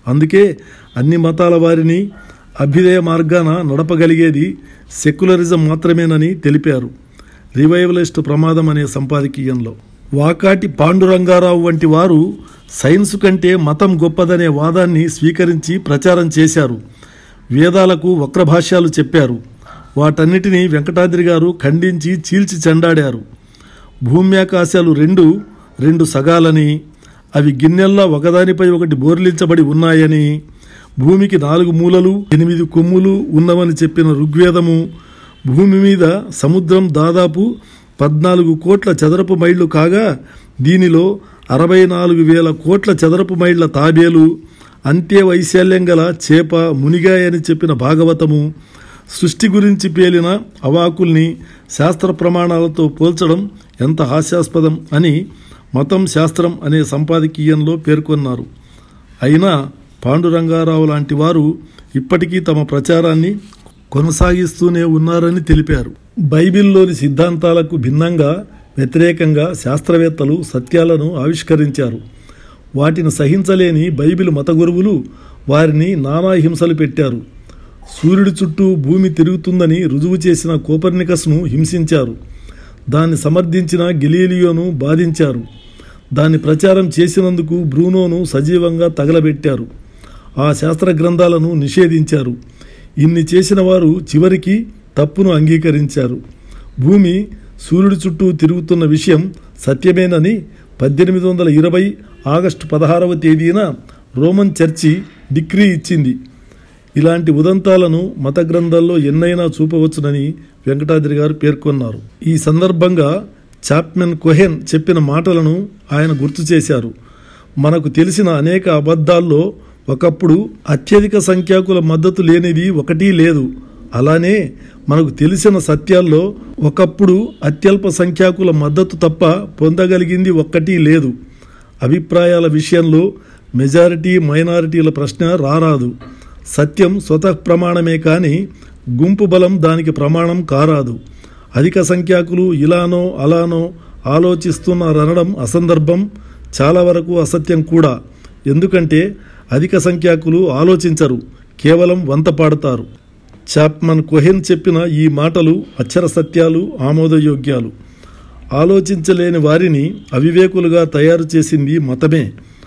అందుకే అన్ని మతాల వారిని అభ్యుదయ మార్గాన నడపగలిగేది సెక్యులరిజం మాత్రమేనని తెలిపారు. రివైవలిస్ట్ ప్రమాదం అనే సంపాదకీయంలో వాకాటి పాండురంగారావు వంటి వారు సైన్సు కంటే మతం గొప్పదనే వాదాన్ని స్వీకరించి ప్రచారం చేశారు. వేదాలకు వక్రభాష్యాలు చెప్పారు. వాటన్నిటినీ వెంకటాద్రి గారు ఖండించి చీల్చి చెండాడారు. భూమ్యాకాశాలు రెండు రెండు సగాలని, అవి గిన్నెల్లా ఒకదానిపై ఒకటి బోర్లించబడి ఉన్నాయని, భూమికి నాలుగు మూలలు ఎనిమిది కొమ్ములు ఉన్నవని చెప్పిన ఋగ్వేదము, భూమి మీద సముద్రం దాదాపు పద్నాలుగు కోట్ల చదరపు మైళ్ళు కాగా దీనిలో అరవై నాలుగు వేల కోట్ల చదరపు మైళ్ళ తాబేలు, అంతే వైశాల్యం గల చేప మునిగాయని చెప్పిన భాగవతము, సృష్టి గురించి పేలిన అవాకుల్ని శాస్త్ర ప్రమాణాలతో పోల్చడం ఎంత హాస్యాస్పదం అని మతం శాస్త్రం అనే సంపాదకీయంలో పేర్కొన్నారు. అయినా పాండురంగారావు లాంటి వారు ఇప్పటికీ తమ ప్రచారాన్ని కొనసాగిస్తూనే ఉన్నారని తెలిపారు. బైబిల్లోని సిద్ధాంతాలకు భిన్నంగా వ్యతిరేకంగా శాస్త్రవేత్తలు సత్యాలను ఆవిష్కరించారు. వాటిని సహించలేని బైబిల్ మత గురువులు వారిని నానా హింసలు పెట్టారు. సూర్యుడి చుట్టూ భూమి తిరుగుతుందని రుజువు చేసిన కోపర్నికస్ను హింసించారు. దాన్ని సమర్థించిన గెలీలియోను బాధించారు. దాన్ని ప్రచారం చేసినందుకు బ్రూనోను సజీవంగా తగలబెట్టారు. ఆ శాస్త్ర గ్రంథాలను నిషేధించారు. ఇన్ని చేసిన వారు చివరికి తప్పును అంగీకరించారు. భూమి సూర్యుడి చుట్టూ తిరుగుతున్న విషయం సత్యమేనని పద్దెనిమిది వందల ఇరవై ఆగస్టు పదహారవ తేదీన రోమన్ చర్చి డిక్రీ ఇచ్చింది. ఇలాంటి ఉదంతాలను మత గ్రంథాల్లో ఎన్నైనా చూపవచ్చునని వెంకటాద్రి గారు పేర్కొన్నారు. ఈ సందర్భంగా చాప్మెన్ కోహెన్ చెప్పిన మాటలను ఆయన గుర్తు చేశారు. మనకు తెలిసిన అనేక అబద్ధాల్లో ఒకప్పుడు అత్యధిక సంఖ్యాకుల మద్దతు లేనిది ఒకటి లేదు. అలానే మనకు తెలిసిన సత్యాల్లో ఒకప్పుడు అత్యల్ప సంఖ్యాకుల మద్దతు తప్ప పొందగలిగింది ఒక్కటి లేదు. అభిప్రాయాల విషయంలో మెజారిటీ మైనారిటీల ప్రశ్న రారాదు. సత్యం స్వతః ప్రమాణమే కానీ గుంపు బలం దానికి ప్రమాణం కారాదు. అధిక సంఖ్యాకులు ఇలానో అలానో ఆలోచిస్తున్నారనడం అసందర్భం, చాలా వరకు అసత్యం కూడా. ఎందుకంటే అధిక సంఖ్యాకులు ఆలోచించరు, కేవలం వంత పాడతారు. చాప్మన్ కోహెన్ చెప్పిన ఈ మాటలు అక్షర సత్యాలు, ఆమోదయోగ్యాలు. ఆలోచించలేని వారిని అవివేకులుగా తయారు చేసింది మతమే.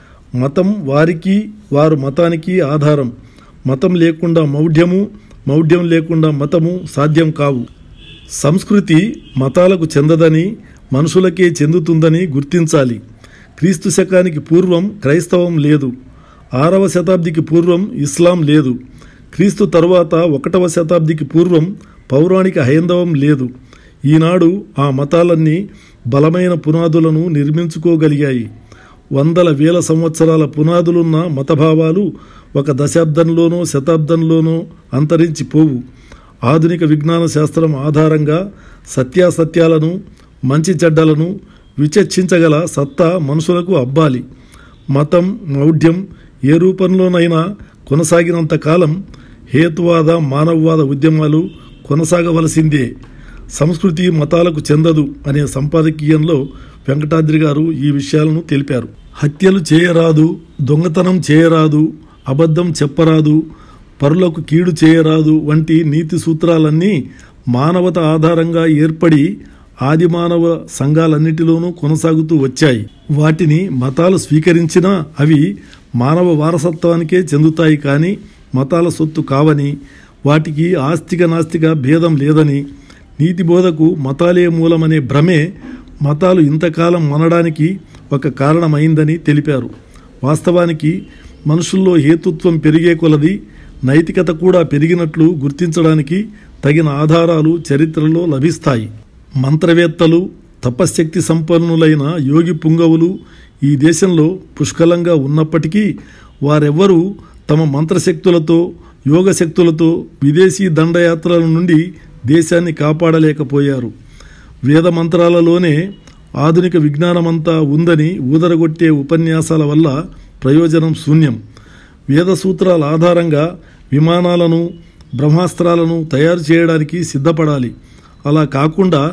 మతం వారికి, వారు మతానికి ఆధారం. మతం లేకుండా మౌఢ్యము, మౌఢ్యం లేకుండా మతము సాధ్యం కావు. సంస్కృతి మతాలకు చెందదని, మనుషులకే చెందుతుందని గుర్తించాలి. క్రీస్తు శకానికి పూర్వం క్రైస్తవం లేదు. ఆరవ శతాబ్దికి పూర్వం ఇస్లాం లేదు. క్రీస్తు తరువాత ఒకటవ శతాబ్దికి పూర్వం పౌరాణిక హైందవం లేదు. ఈనాడు ఆ మతాలన్నీ బలమైన పునాదులను నిర్మించుకోగలిగాయి. వందల వేల సంవత్సరాల పునాదులున్న మతభావాలు ఒక దశాబ్దంలోనో శతాబ్దంలోనో అంతరించిపోవు. ఆధునిక విజ్ఞాన శాస్త్రం ఆధారంగా సత్యాసత్యాలను, మంచి చెడ్డలను విచక్షించగల సత్తా మనుషులకు అబ్బాలి. మతం, మౌఢ్యం ఏ రూపంలోనైనా కొనసాగినంత కాలం హేతువాద, మానవవాద ఉద్యమాలు కొనసాగవలసిందే. సంస్కృతి మతాలకు చెందదు అనే సంపాదకీయంలో వెంకటాద్రి గారు ఈ విషయాలను తెలిపారు. హత్యలు చేయరాదు, దొంగతనం చేయరాదు, అబద్ధం చెప్పరాదు, పరులకు కీడు చేయరాదు వంటి నీతి సూత్రాలన్నీ మానవత ఆధారంగా ఏర్పడి ఆది మానవ సంఘాలన్నిటిలోనూ కొనసాగుతూ వచ్చాయి. వాటిని మతాలు స్వీకరించినా అవి మానవ వారసత్వానికే చెందుతాయి కానీ మతాల సొత్తు కావని, వాటికి ఆస్తిక నాస్తిక భేదం లేదని, నీతి బోధకు మతాలే మూలమనే భ్రమే మతాలు ఇంతకాలం మనడానికి ఒక కారణమైందని తెలిపారు. వాస్తవానికి మనుషుల్లో హేతుత్వం పెరిగే కొలది నైతికత కూడా పెరిగినట్లు గుర్తించడానికి తగిన ఆధారాలు చరిత్రలో లభిస్తాయి. మంత్రవేత్తలు, తపశ్శక్తి సంపన్నులైన యోగి పుంగవులు ఈ దేశంలో పుష్కలంగా ఉన్నప్పటికీ వారెవ్వరూ తమ మంత్రశక్తులతో, యోగశక్తులతో విదేశీ దండయాత్రల నుండి దేశాన్ని కాపాడలేకపోయారు. వేద మంత్రాలలోనే ఆధునిక విజ్ఞానమంతా ఉందని ఊదరగొట్టే ఉపన్యాసాల వల్ల ప్రయోజనం శూన్యం. వేద సూత్రాల ఆధారంగా విమానాలను, బ్రహ్మాస్త్రాలను తయారు చేయడానికి సిద్ధపడాలి. అలా కాకుండా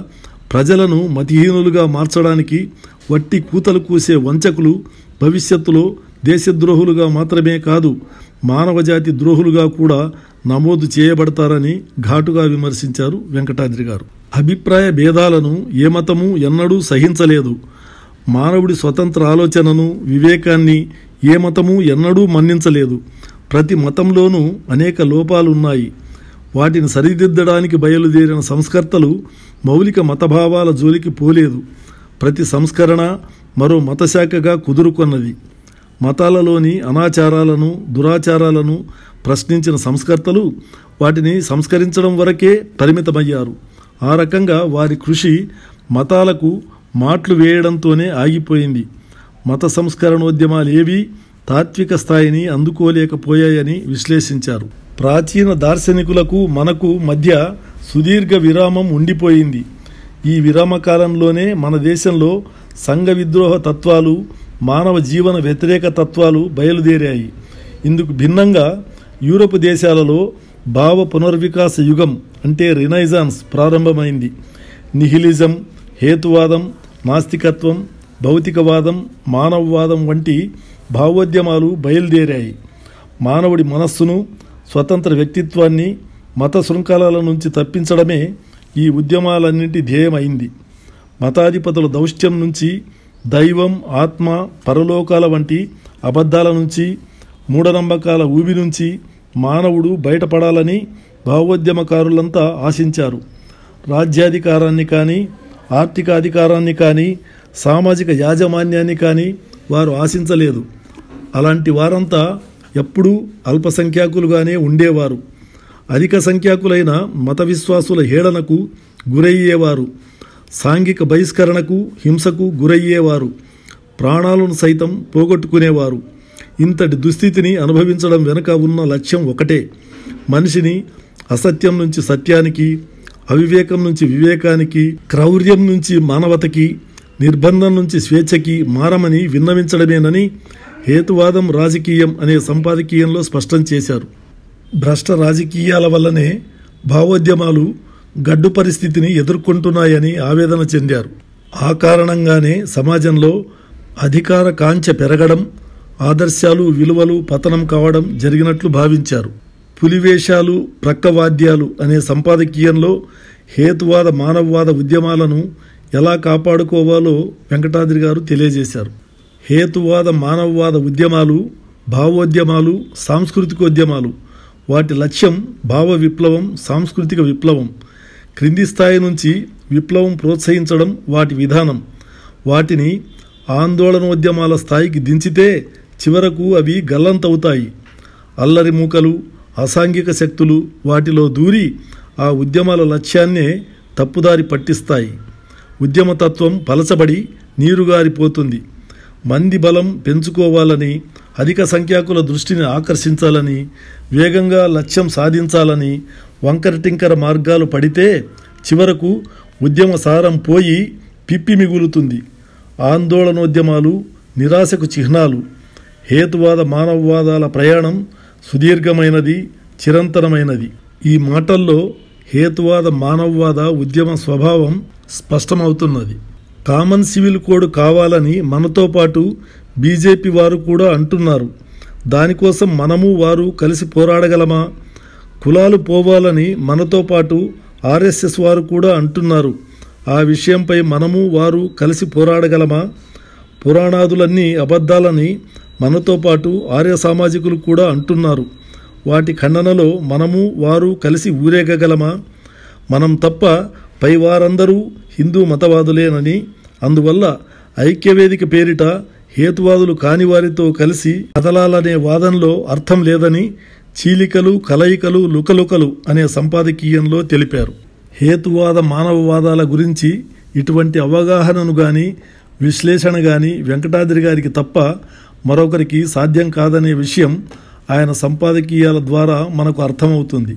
ప్రజలను మతిహీనులుగా మార్చడానికి వట్టి కూతలు కూసే వంచకులు భవిష్యత్తులో దేశద్రోహులుగా మాత్రమే కాదు మానవజాతి ద్రోహులుగా కూడా నమోదు చేయబడతారని ఘాటుగా విమర్శించారు వెంకటాద్రి గారు. అభిప్రాయ భేదాలను ఏ మతము ఎన్నడూ సహించలేదు. మానవుడి స్వతంత్ర ఆలోచనను వివేకాన్ని ఏ మతము ఎన్నడూ మన్నించలేదు. ప్రతి మతంలోనూ అనేక లోపాలున్నాయి. వాటిని సరిదిద్దడానికి బయలుదేరిన సంస్కర్తలు మౌలిక మతభావాల జోలికి పోలేదు. ప్రతి సంస్కరణ మరో మతశాఖగా కుదురుకొన్నది. మతాలలోని అనాచారాలను దురాచారాలను ప్రశ్నించిన సంస్కర్తలు వాటిని సంస్కరించడం వరకే పరిమితమయ్యారు. ఆ రకంగా వారి కృషి మతాలకు మాట్లు వేయడంతోనే ఆగిపోయింది. మత సంస్కరణోద్యమాలేవీ తాత్విక స్థాయిని అందుకోలేకపోయాయని విశ్లేషించారు. ప్రాచీన దార్శనికులకు మనకు మధ్య సుదీర్ఘ విరామం ఉండిపోయింది. ఈ విరామ కాలంలోనే మన దేశంలో సంఘ విద్రోహ తత్వాలు మానవ జీవన వ్యతిరేక తత్వాలు బయలుదేరాయి. ఇందుకు భిన్నంగా యూరప్ దేశాలలో భావ పునర్వికాస యుగం అంటే రినైజాన్స్ ప్రారంభమైంది. నిహిలిజం, హేతువాదం, నాస్తికత్వం, భౌతికవాదం, మానవవాదం వంటి భావోద్యమాలు బయలుదేరాయి. మానవుడి మనస్సును స్వతంత్ర వ్యక్తిత్వాన్ని మత శృంఖలాల నుంచి తప్పించడమే ఈ ఉద్యమాలన్నింటి ధ్యేయమైంది. మతాధిపతుల దౌష్ట్యం నుంచి, దైవం, ఆత్మ, పరలోకాల వంటి అబద్ధాల నుంచి, మూఢనమ్మకాల ఊబి నుంచి మానవుడు బయటపడాలని భావోద్యమకారులంతా ఆశించారు. రాజ్యాధికారాన్ని కానీ, ఆర్థిక అధికారాన్ని కానీ, సామాజిక యాజమాన్యాన్ని కానీ వారు ఆశించలేదు. అలాంటి వారంతా ఎప్పుడూ అల్పసంఖ్యాకులుగానే ఉండేవారు. అధిక సంఖ్యాకులైన మత విశ్వాసుల హేళనకు గురయ్యేవారు. సాంఘిక బహిష్కరణకు, హింసకు గురయ్యేవారు. ప్రాణాలను సైతం పోగొట్టుకునేవారు. ఇంతటి దుస్థితిని అనుభవించడం వెనుక ఉన్న లక్ష్యం ఒకటే: మనిషిని అసత్యం నుంచి సత్యానికి, అవివేకం నుంచి వివేకానికి, క్రౌర్యం నుంచి మానవతకి, నిర్బంధం నుంచి స్వేచ్ఛకి మారమని విన్నవించడమేనని హేతువాదం రాజకీయం అనే సంపాదకీయంలో స్పష్టం చేశారు. భ్రష్ట రాజకీయాల వల్లనే భావోద్యమాలు గడ్డు పరిస్థితిని ఎదుర్కొంటున్నాయని ఆవేదన చెందారు. ఆ కారణంగానే సమాజంలో అధికార కాంక్ష పెరగడం, ఆదర్శాలు విలువలు పతనం కావడం జరిగినట్లు భావించారు. పులివేషాలు ప్రక్కవాద్యాలు అనే సంపాదకీయంలో హేతువాద మానవవాద ఉద్యమాలను ఎలా కాపాడుకోవాలో వెంకటాద్రి గారు తెలియజేశారు. హేతువాద మానవవాద ఉద్యమాలు భావోద్యమాలు సాంస్కృతికోద్యమాలు. వాటి లక్ష్యం భావ విప్లవం, సాంస్కృతిక విప్లవం. క్రింది స్థాయి నుంచి విప్లవం ప్రోత్సహించడం వాటి విధానం. వాటిని ఆందోళనోద్యమాల స్థాయికి దించితే చివరకు అవి గల్లంతవుతాయి. అల్లరి మూకలు, అసాంఘిక శక్తులు వాటిలో దూరి ఆ ఉద్యమాల లక్ష్యాన్నే తప్పుదారి పట్టిస్తాయి. ఉద్యమతత్వం పలచబడి నీరుగారిపోతుంది. మంది బలం పెంచుకోవాలని, అధిక సంఖ్యాకుల దృష్టిని ఆకర్షించాలని, వేగంగా లక్ష్యం సాధించాలని వంకరటింకర మార్గాలు పడితే చివరకు ఉద్యమ సారం పోయి పిప్పి మిగులుతుంది. ఆందోళనోద్యమాలు నిరాశకు చిహ్నాలు. హేతువాద మానవవాదాల ప్రయాణం సుదీర్ఘమైనది, చిరంతనమైనది. ఈ మాటల్లో హేతువాద మానవవాద ఉద్యమ స్వభావం స్పష్టమవుతున్నది. కామన్ సివిల్ కోడ్ కావాలని మనతో పాటు బీజేపీ వారు కూడా అంటున్నారు. దానికోసం మనము వారు కలిసి పోరాడగలమా? కులాలు పోవాలని మనతో పాటు ఆర్ఎస్ఎస్ వారు కూడా అంటున్నారు. ఆ విషయంపై మనము వారు కలిసి పోరాడగలమా? పురాణాదులన్నీ అబద్ధాలని మనతో పాటు ఆర్య సామాజికులు కూడా అంటున్నారు. వాటి ఖండనలో మనము వారు కలిసి ఊరేగగలమా? మనం తప్ప పై వారందరూ హిందూ మతవాదులేనని, అందువల్ల ఐక్యవేదిక పేరిట హేతువాదులు కాని వారితో కలిసి కదలాలనే వాదనలో అర్థం లేదని చీలికలు, కలయికలు, లుకలుకలు అనే సంపాదకీయంలో తెలిపారు. హేతువాద మానవవాదాల గురించి ఇటువంటి అవగాహనను గాని విశ్లేషణ గాని వెంకటాద్రి గారికి తప్ప మరొకరికి సాధ్యం కాదనే విషయం ఆయన సంపాదకీయాల ద్వారా మనకు అర్థమవుతుంది.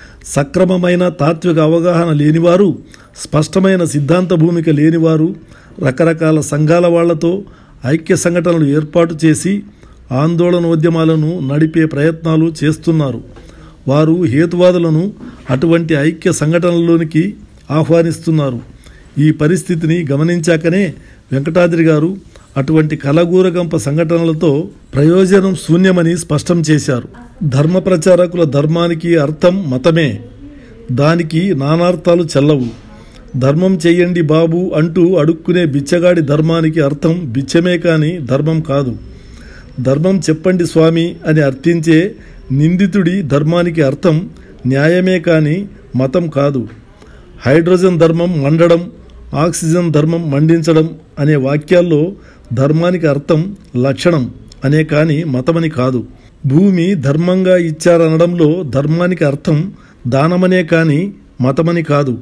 సక్రమమైన తాత్విక అవగాహన లేనివారు, స్పష్టమైన సిద్ధాంత భూమిక లేనివారు రకరకాల సంఘాల వాళ్లతో ఐక్య సంఘటనలు ఏర్పాటు చేసి ఆందోళనోద్యమాలను నడిపే ప్రయత్నాలు చేస్తున్నారు. వారు హేతువాదులను అటువంటి ఐక్య సంఘటనల్లోనికి ఆహ్వానిస్తున్నారు. ఈ పరిస్థితిని గమనించాకనే వెంకటాద్రి గారు అటువంటి కలగూరగంప సంఘటనలతో ప్రయోజనం శూన్యమని స్పష్టం చేశారు. ధర్మ ప్రచారకుల ధర్మానికి అర్థం మతమే, దానికి నానార్థాలు చెల్లవు. ధర్మం చెయ్యండి బాబు అంటూ అడుక్కునే బిచ్చగాడి ధర్మానికి అర్థం బిచ్చమే కాని ధర్మం కాదు. ధర్మం చెప్పండి స్వామి అని అర్థించే నిందితుడి ధర్మానికి అర్థం న్యాయమే కాని మతం కాదు. హైడ్రోజన్ ధర్మం మండడం, ఆక్సిజన్ ధర్మం మండించడం అనే వాక్యాల్లో ధర్మానికి అర్థం లక్షణం అనే కాని మతమని కాదు. భూమి ధర్మంగా ఇచ్చారనడంలో ధర్మానికి అర్థం దానమనే కాని మతమని కాదు.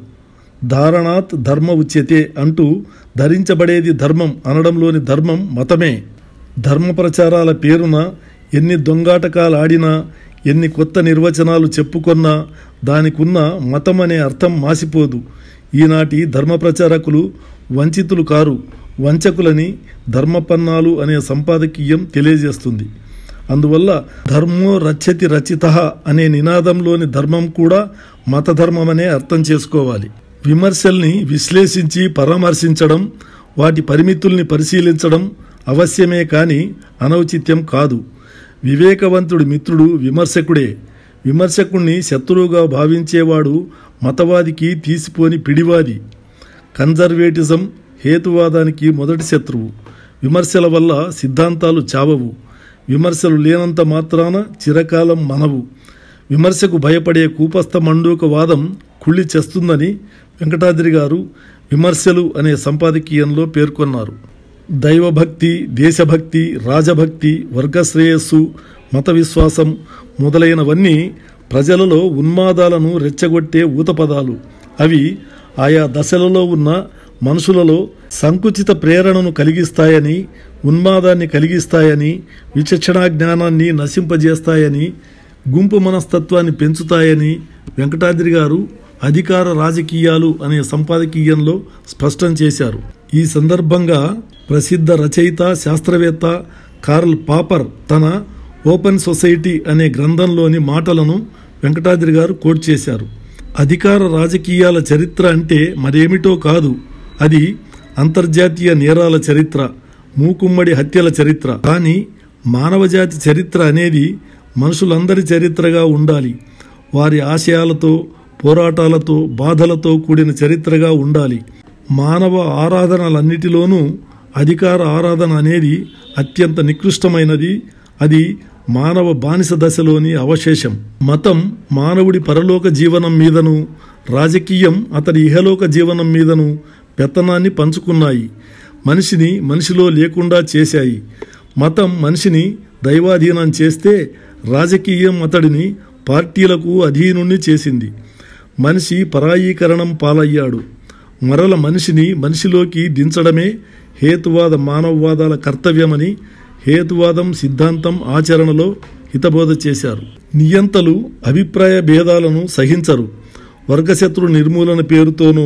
ధారణాత్ ధర్మ ఉచ్యతే అంటూ ధరించబడేది ధర్మం అనడంలోని ధర్మం మతమే. ధర్మ ప్రచారాల పేరున ఎన్ని దొంగాటకాలు ఆడినా, ఎన్ని కొత్త నిర్వచనాలు చెప్పుకొన్నా దానికున్న మతం అనే అర్థం మాసిపోదు. ఈనాటి ధర్మ ప్రచారకులు వంచితులు కారు, వంచకులని ధర్మపన్నాలు అనే సంపాదకీయం తెలియజేస్తుంది. అందువల్ల ధర్మో రక్షతి రచితః అనే నినాదంలోని ధర్మం కూడా మతధర్మమనే అర్థం చేసుకోవాలి. విమర్శల్ని విశ్లేషించి పరామర్శించడం, వాటి పరిమితుల్ని పరిశీలించడం అవశ్యమే కాని అనౌచిత్యం కాదు. వివేకవంతుడి మిత్రుడు విమర్శకుడే. విమర్శకుణ్ణి శత్రువుగా భావించేవాడు మతవాదికి తీసిపోని పిడివాది. కన్జర్వేటిజం హేతువాదానికి మొదటి శత్రువు. విమర్శల వల్ల సిద్ధాంతాలు చావవు. విమర్శలు లేనంత మాత్రాన చిరకాలం మనవు. విమర్శకు భయపడే కూపస్థ మండూకవాదం కుళ్ళి చేస్తుందని వెంకటాద్రి గారు విమర్శలు అనే సంపాదకీయంలో పేర్కొన్నారు. దైవభక్తి, దేశభక్తి, రాజభక్తి, వర్గశ్రేయస్సు, మత విశ్వాసం మొదలైనవన్నీ ప్రజలలో ఉన్మాదాలను రెచ్చగొట్టే ఊతపదాలు. అవి ఆయా దశలలో ఉన్న మనుషులలో సంకుచిత ప్రేరణను కలిగిస్తాయని, ఉన్మాదాన్ని కలిగిస్తాయని, విచక్షణా జ్ఞానాన్ని నశింపజేస్తాయని, గుంపు మనస్తత్వాన్ని పెంచుతాయని వెంకటాద్రి గారు అధికార రాజకీయాలు అనే సంపాదకీయంలో స్పష్టం చేశారు. ఈ సందర్భంగా ప్రసిద్ధ రచయిత, శాస్త్రవేత్త కార్ల్ పాపర్ తన ఓపెన్ సొసైటీ అనే గ్రంథంలోని మాటలను వెంకటాద్రి గారు కోట్ చేశారు. అధికార రాజకీయాల చరిత్ర అంటే మరేమిటో కాదు, అది అంతర్జాతీయ నేరాల చరిత్ర, మూకుమ్మడి హత్యల చరిత్ర. కానీ మానవజాతి చరిత్ర అనేది మనుషులందరి చరిత్రగా ఉండాలి. వారి ఆశయాలతో, పోరాటాలతో, బాధలతో కూడిన చరిత్రగా ఉండాలి. మానవ ఆరాధనలన్నిటిలోనూ అధికార ఆరాధన అనేది అత్యంత నికృష్టమైనది. అది మానవ బానిస దశలోని అవశేషం. మతం మానవుడి పరలోక జీవనం మీదను, రాజకీయం అతడి ఇహలోక జీవనం మీదను పెత్తనాన్ని పంచుకున్నాయి. మనిషిని మనిషిలో లేకుండా చేశాయి. మతం మనిషిని దైవాధీనం చేస్తే, రాజకీయం అతడిని పార్టీలకు అధీనుణ్ణి చేసింది. మనిషి పరాయీకరణం పాలయ్యాడు. మరల మనిషిని మనిషిలోకి దించడమే హేతువాద మానవవాదాల కర్తవ్యమని హేతువాదం సిద్ధాంతం ఆచరణలో హితబోధ చేశారు. నియంతలు అభిప్రాయ భేదాలను సహించరు. వర్గశత్రు నిర్మూలన పేరుతోనూ,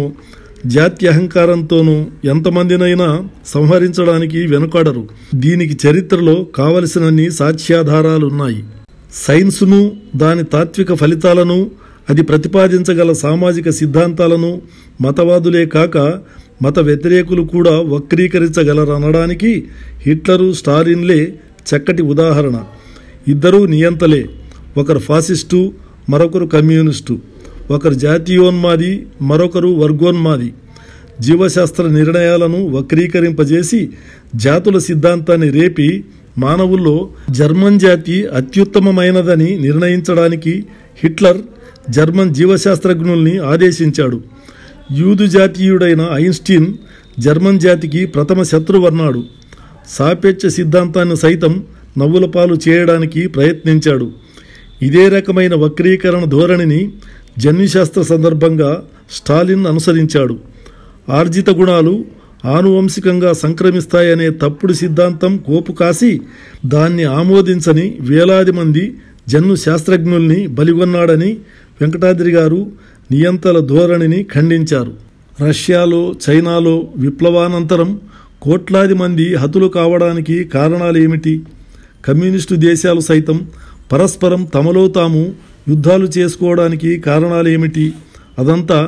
జాత్యహంకారంతోనూ ఎంతమందినైనా సంహరించడానికి వెనుకాడరు. దీనికి చరిత్రలో కావలసినన్ని సాక్ష్యాధారాలున్నాయి. సైన్సును, దాని తాత్విక ఫలితాలను, అది ప్రతిపాదించగల సామాజిక సిద్ధాంతాలను మతవాదులే కాక మత వ్యతిరేకులు కూడా వక్రీకరించగలరనడానికి హిట్లరు, స్టాలిన్లే చక్కటి ఉదాహరణ. ఇద్దరూ నియంతలే. ఒకరు ఫాసిస్టు, మరొకరు కమ్యూనిస్టు. ఒకరు జాతీయోన్మాది, మరొకరు వర్గోన్మాది. జీవశాస్త్ర నిర్ణయాలను వక్రీకరింపజేసి జాతుల సిద్ధాంతాన్ని రేపి మానవుల్లో జర్మన్ జాతి అత్యుత్తమమైనదని నిర్ణయించడానికి హిట్లర్ జర్మన్ జీవశాస్త్రజ్ఞుల్ని ఆదేశించాడు. యూదు జాతీయుడైన ఐన్స్టీన్ జర్మన్ జాతికి ప్రథమ శత్రువన్నాడు. సాపేక్ష సిద్ధాంతాన్ని సైతం నవ్వుల పాలు చేయడానికి ప్రయత్నించాడు. ఇదే రకమైన వక్రీకరణ ధోరణిని జన్యుశాస్త్ర సందర్భంగా స్టాలిన్ అనుసరించాడు. ఆర్జిత గుణాలు ఆనువంశికంగా సంక్రమిస్తాయనే తప్పుడు సిద్ధాంతం కోపు కాసి దాన్ని ఆమోదించని వేలాది మంది జన్యు శాస్త్రజ్ఞుల్ని బలిగొన్నాడని వెంకటాద్రి గారు నియంతల ధోరణిని ఖండించారు. రష్యాలో, చైనాలో విప్లవానంతరం కోట్లాది మంది హతులు కావడానికి కారణాలేమిటి? కమ్యూనిస్టు దేశాలు సైతం పరస్పరం తమలో తాము యుద్ధాలు చేసుకోవడానికి కారణాలేమిటి? అదంతా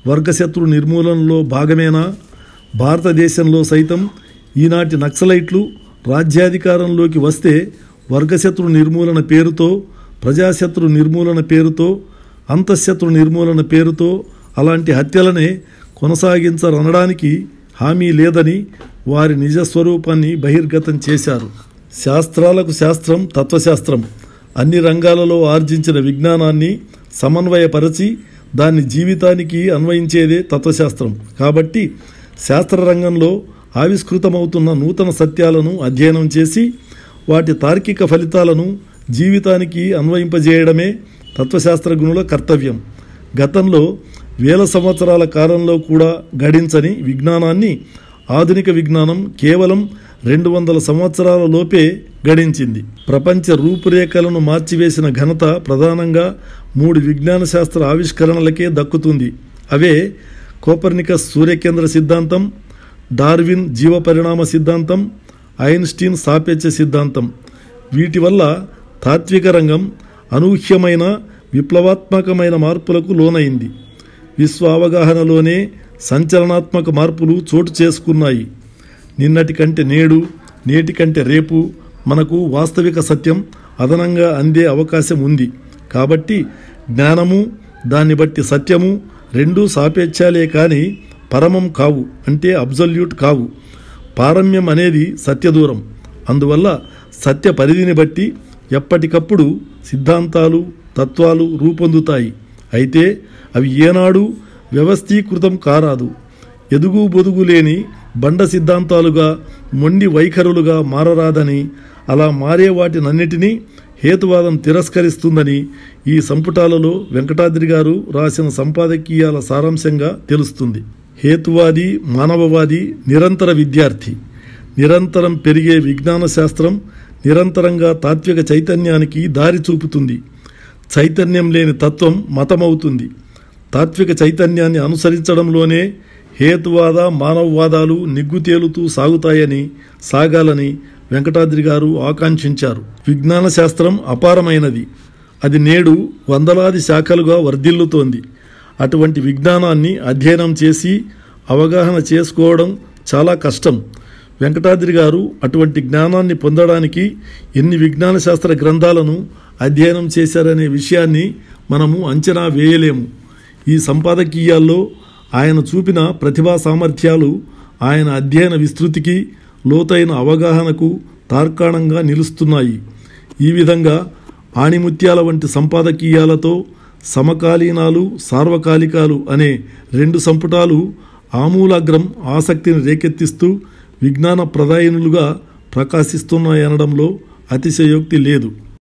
వర్గశత్రు నిర్మూలనలో భాగమేనా? భారతదేశంలో సైతం ఈనాటి నక్సలైట్లు రాజ్యాధికారంలోకి వస్తే వర్గశత్రు నిర్మూలన పేరుతో, ప్రజాశత్రు నిర్మూలన పేరుతో, అంతఃశత్రు నిర్మూలన పేరుతో అలాంటి హత్యలనే కొనసాగించరనడానికి హామీ లేదని వారి నిజస్వరూపాన్ని బహిర్గతం చేశారు. శాస్త్రాలకు శాస్త్రం తత్వశాస్త్రం. అన్ని రంగాలలో ఆర్జించిన విజ్ఞానాన్ని సమన్వయపరచి దాన్ని జీవితానికి అన్వయించేదే తత్వశాస్త్రం. కాబట్టి శాస్త్రరంగంలో ఆవిష్కృతమవుతున్న నూతన సత్యాలను అధ్యయనం చేసి వాటి తార్కిక ఫలితాలను జీవితానికి అన్వయింపజేయడమే తత్వశాస్త్రజ్ఞుల కర్తవ్యం. గతంలో వేల సంవత్సరాల కాలంలో కూడా గడించని విజ్ఞానాన్ని ఆధునిక విజ్ఞానం కేవలం రెండు వందల సంవత్సరాల లోపే గడించింది. ప్రపంచ రూపురేఖలను మార్చివేసిన ఘనత ప్రధానంగా మూడు విజ్ఞాన శాస్త్ర ఆవిష్కరణలకే దక్కుతుంది. అవే కోపర్నికస్ సూర్యకేంద్ర సిద్ధాంతం, డార్విన్ జీవపరిణామ సిద్ధాంతం, ఐన్స్టీన్ సాపేక్ష సిద్ధాంతం. వీటి వల్ల తాత్విక రంగం అనూహ్యమైన విప్లవాత్మకమైన మార్పులకు లోనైంది. విశ్వ అవగాహనలోనే సంచలనాత్మక మార్పులు చోటు చేసుకున్నాయి. నిన్నటి కంటే నేడు, నేటి కంటే రేపు మనకు వాస్తవిక సత్యం అదనంగా అందే అవకాశం ఉంది. కాబట్టి జ్ఞానము, దాన్ని బట్టి సత్యము రెండూ సాపేక్షాలే కానీ పరమం కావు, అంటే అబ్జల్యూట్ కావు. పారమ్యం అనేది సత్యదూరం. అందువల్ల సత్య పరిధిని బట్టి ఎప్పటికప్పుడు సిద్ధాంతాలు, తత్వాలు రూపొందుతాయి. అయితే అవి ఏనాడు వ్యవస్థీకృతం కారాదు. ఎదుగు బొదుగు లేని బండ సిద్ధాంతాలుగా, మొండి వైఖరులుగా మారరాదని, అలా మారే వాటినన్నిటినీ హేతువాదం తిరస్కరిస్తుందని ఈ సంపుటాలలో వెంకటాద్రి గారు రాసిన సంపాదకీయాల సారాంశంగా తెలుస్తుంది. హేతువాది, మానవవాది, నిరంతర విద్యార్థి. నిరంతరం పెరిగే విజ్ఞాన శాస్త్రం నిరంతరంగా తాత్విక చైతన్యానికి దారి చూపుతుంది. చైతన్యం లేని తత్వం మతమవుతుంది. తాత్విక చైతన్యాన్ని అనుసరించడంలోనే హేతువాద, మానవవాదాలు నిగ్గు తేలుతూ సాగుతాయని, సాగాలని వెంకటాద్రి గారు ఆకాంక్షించారు. విజ్ఞాన శాస్త్రం అపారమైనది. అది నేడు వందలాది శాఖలుగా వర్ధిల్లుతోంది. అటువంటి విజ్ఞానాన్ని అధ్యయనం చేసి అవగాహన చేసుకోవడం చాలా కష్టం. వెంకటాద్రి గారు అటువంటి జ్ఞానాన్ని పొందడానికి ఎన్ని విజ్ఞాన శాస్త్ర గ్రంథాలను అధ్యయనం చేశారనే విషయాన్ని మనము అంచనా వేయలేము. ఈ సంపాదకీయాల్లో ఆయన చూపిన ప్రతిభా సామర్థ్యాలు ఆయన అధ్యయన విస్తృతికి, లోతైన అవగాహనకు తార్కాణంగా నిలుస్తున్నాయి. ఈ విధంగా ఆణిముత్యాల వంటి సంపాదకీయాలతో సమకాలీనాలు, సార్వకాలికాలు అనే రెండు సంపుటాలు ఆమూలాగ్రం ఆసక్తిని రేకెత్తిస్తూ విజ్ఞాన ప్రదాయనులుగా ప్రకాశిస్తున్నాయనడంలో అతిశయోక్తి లేదు.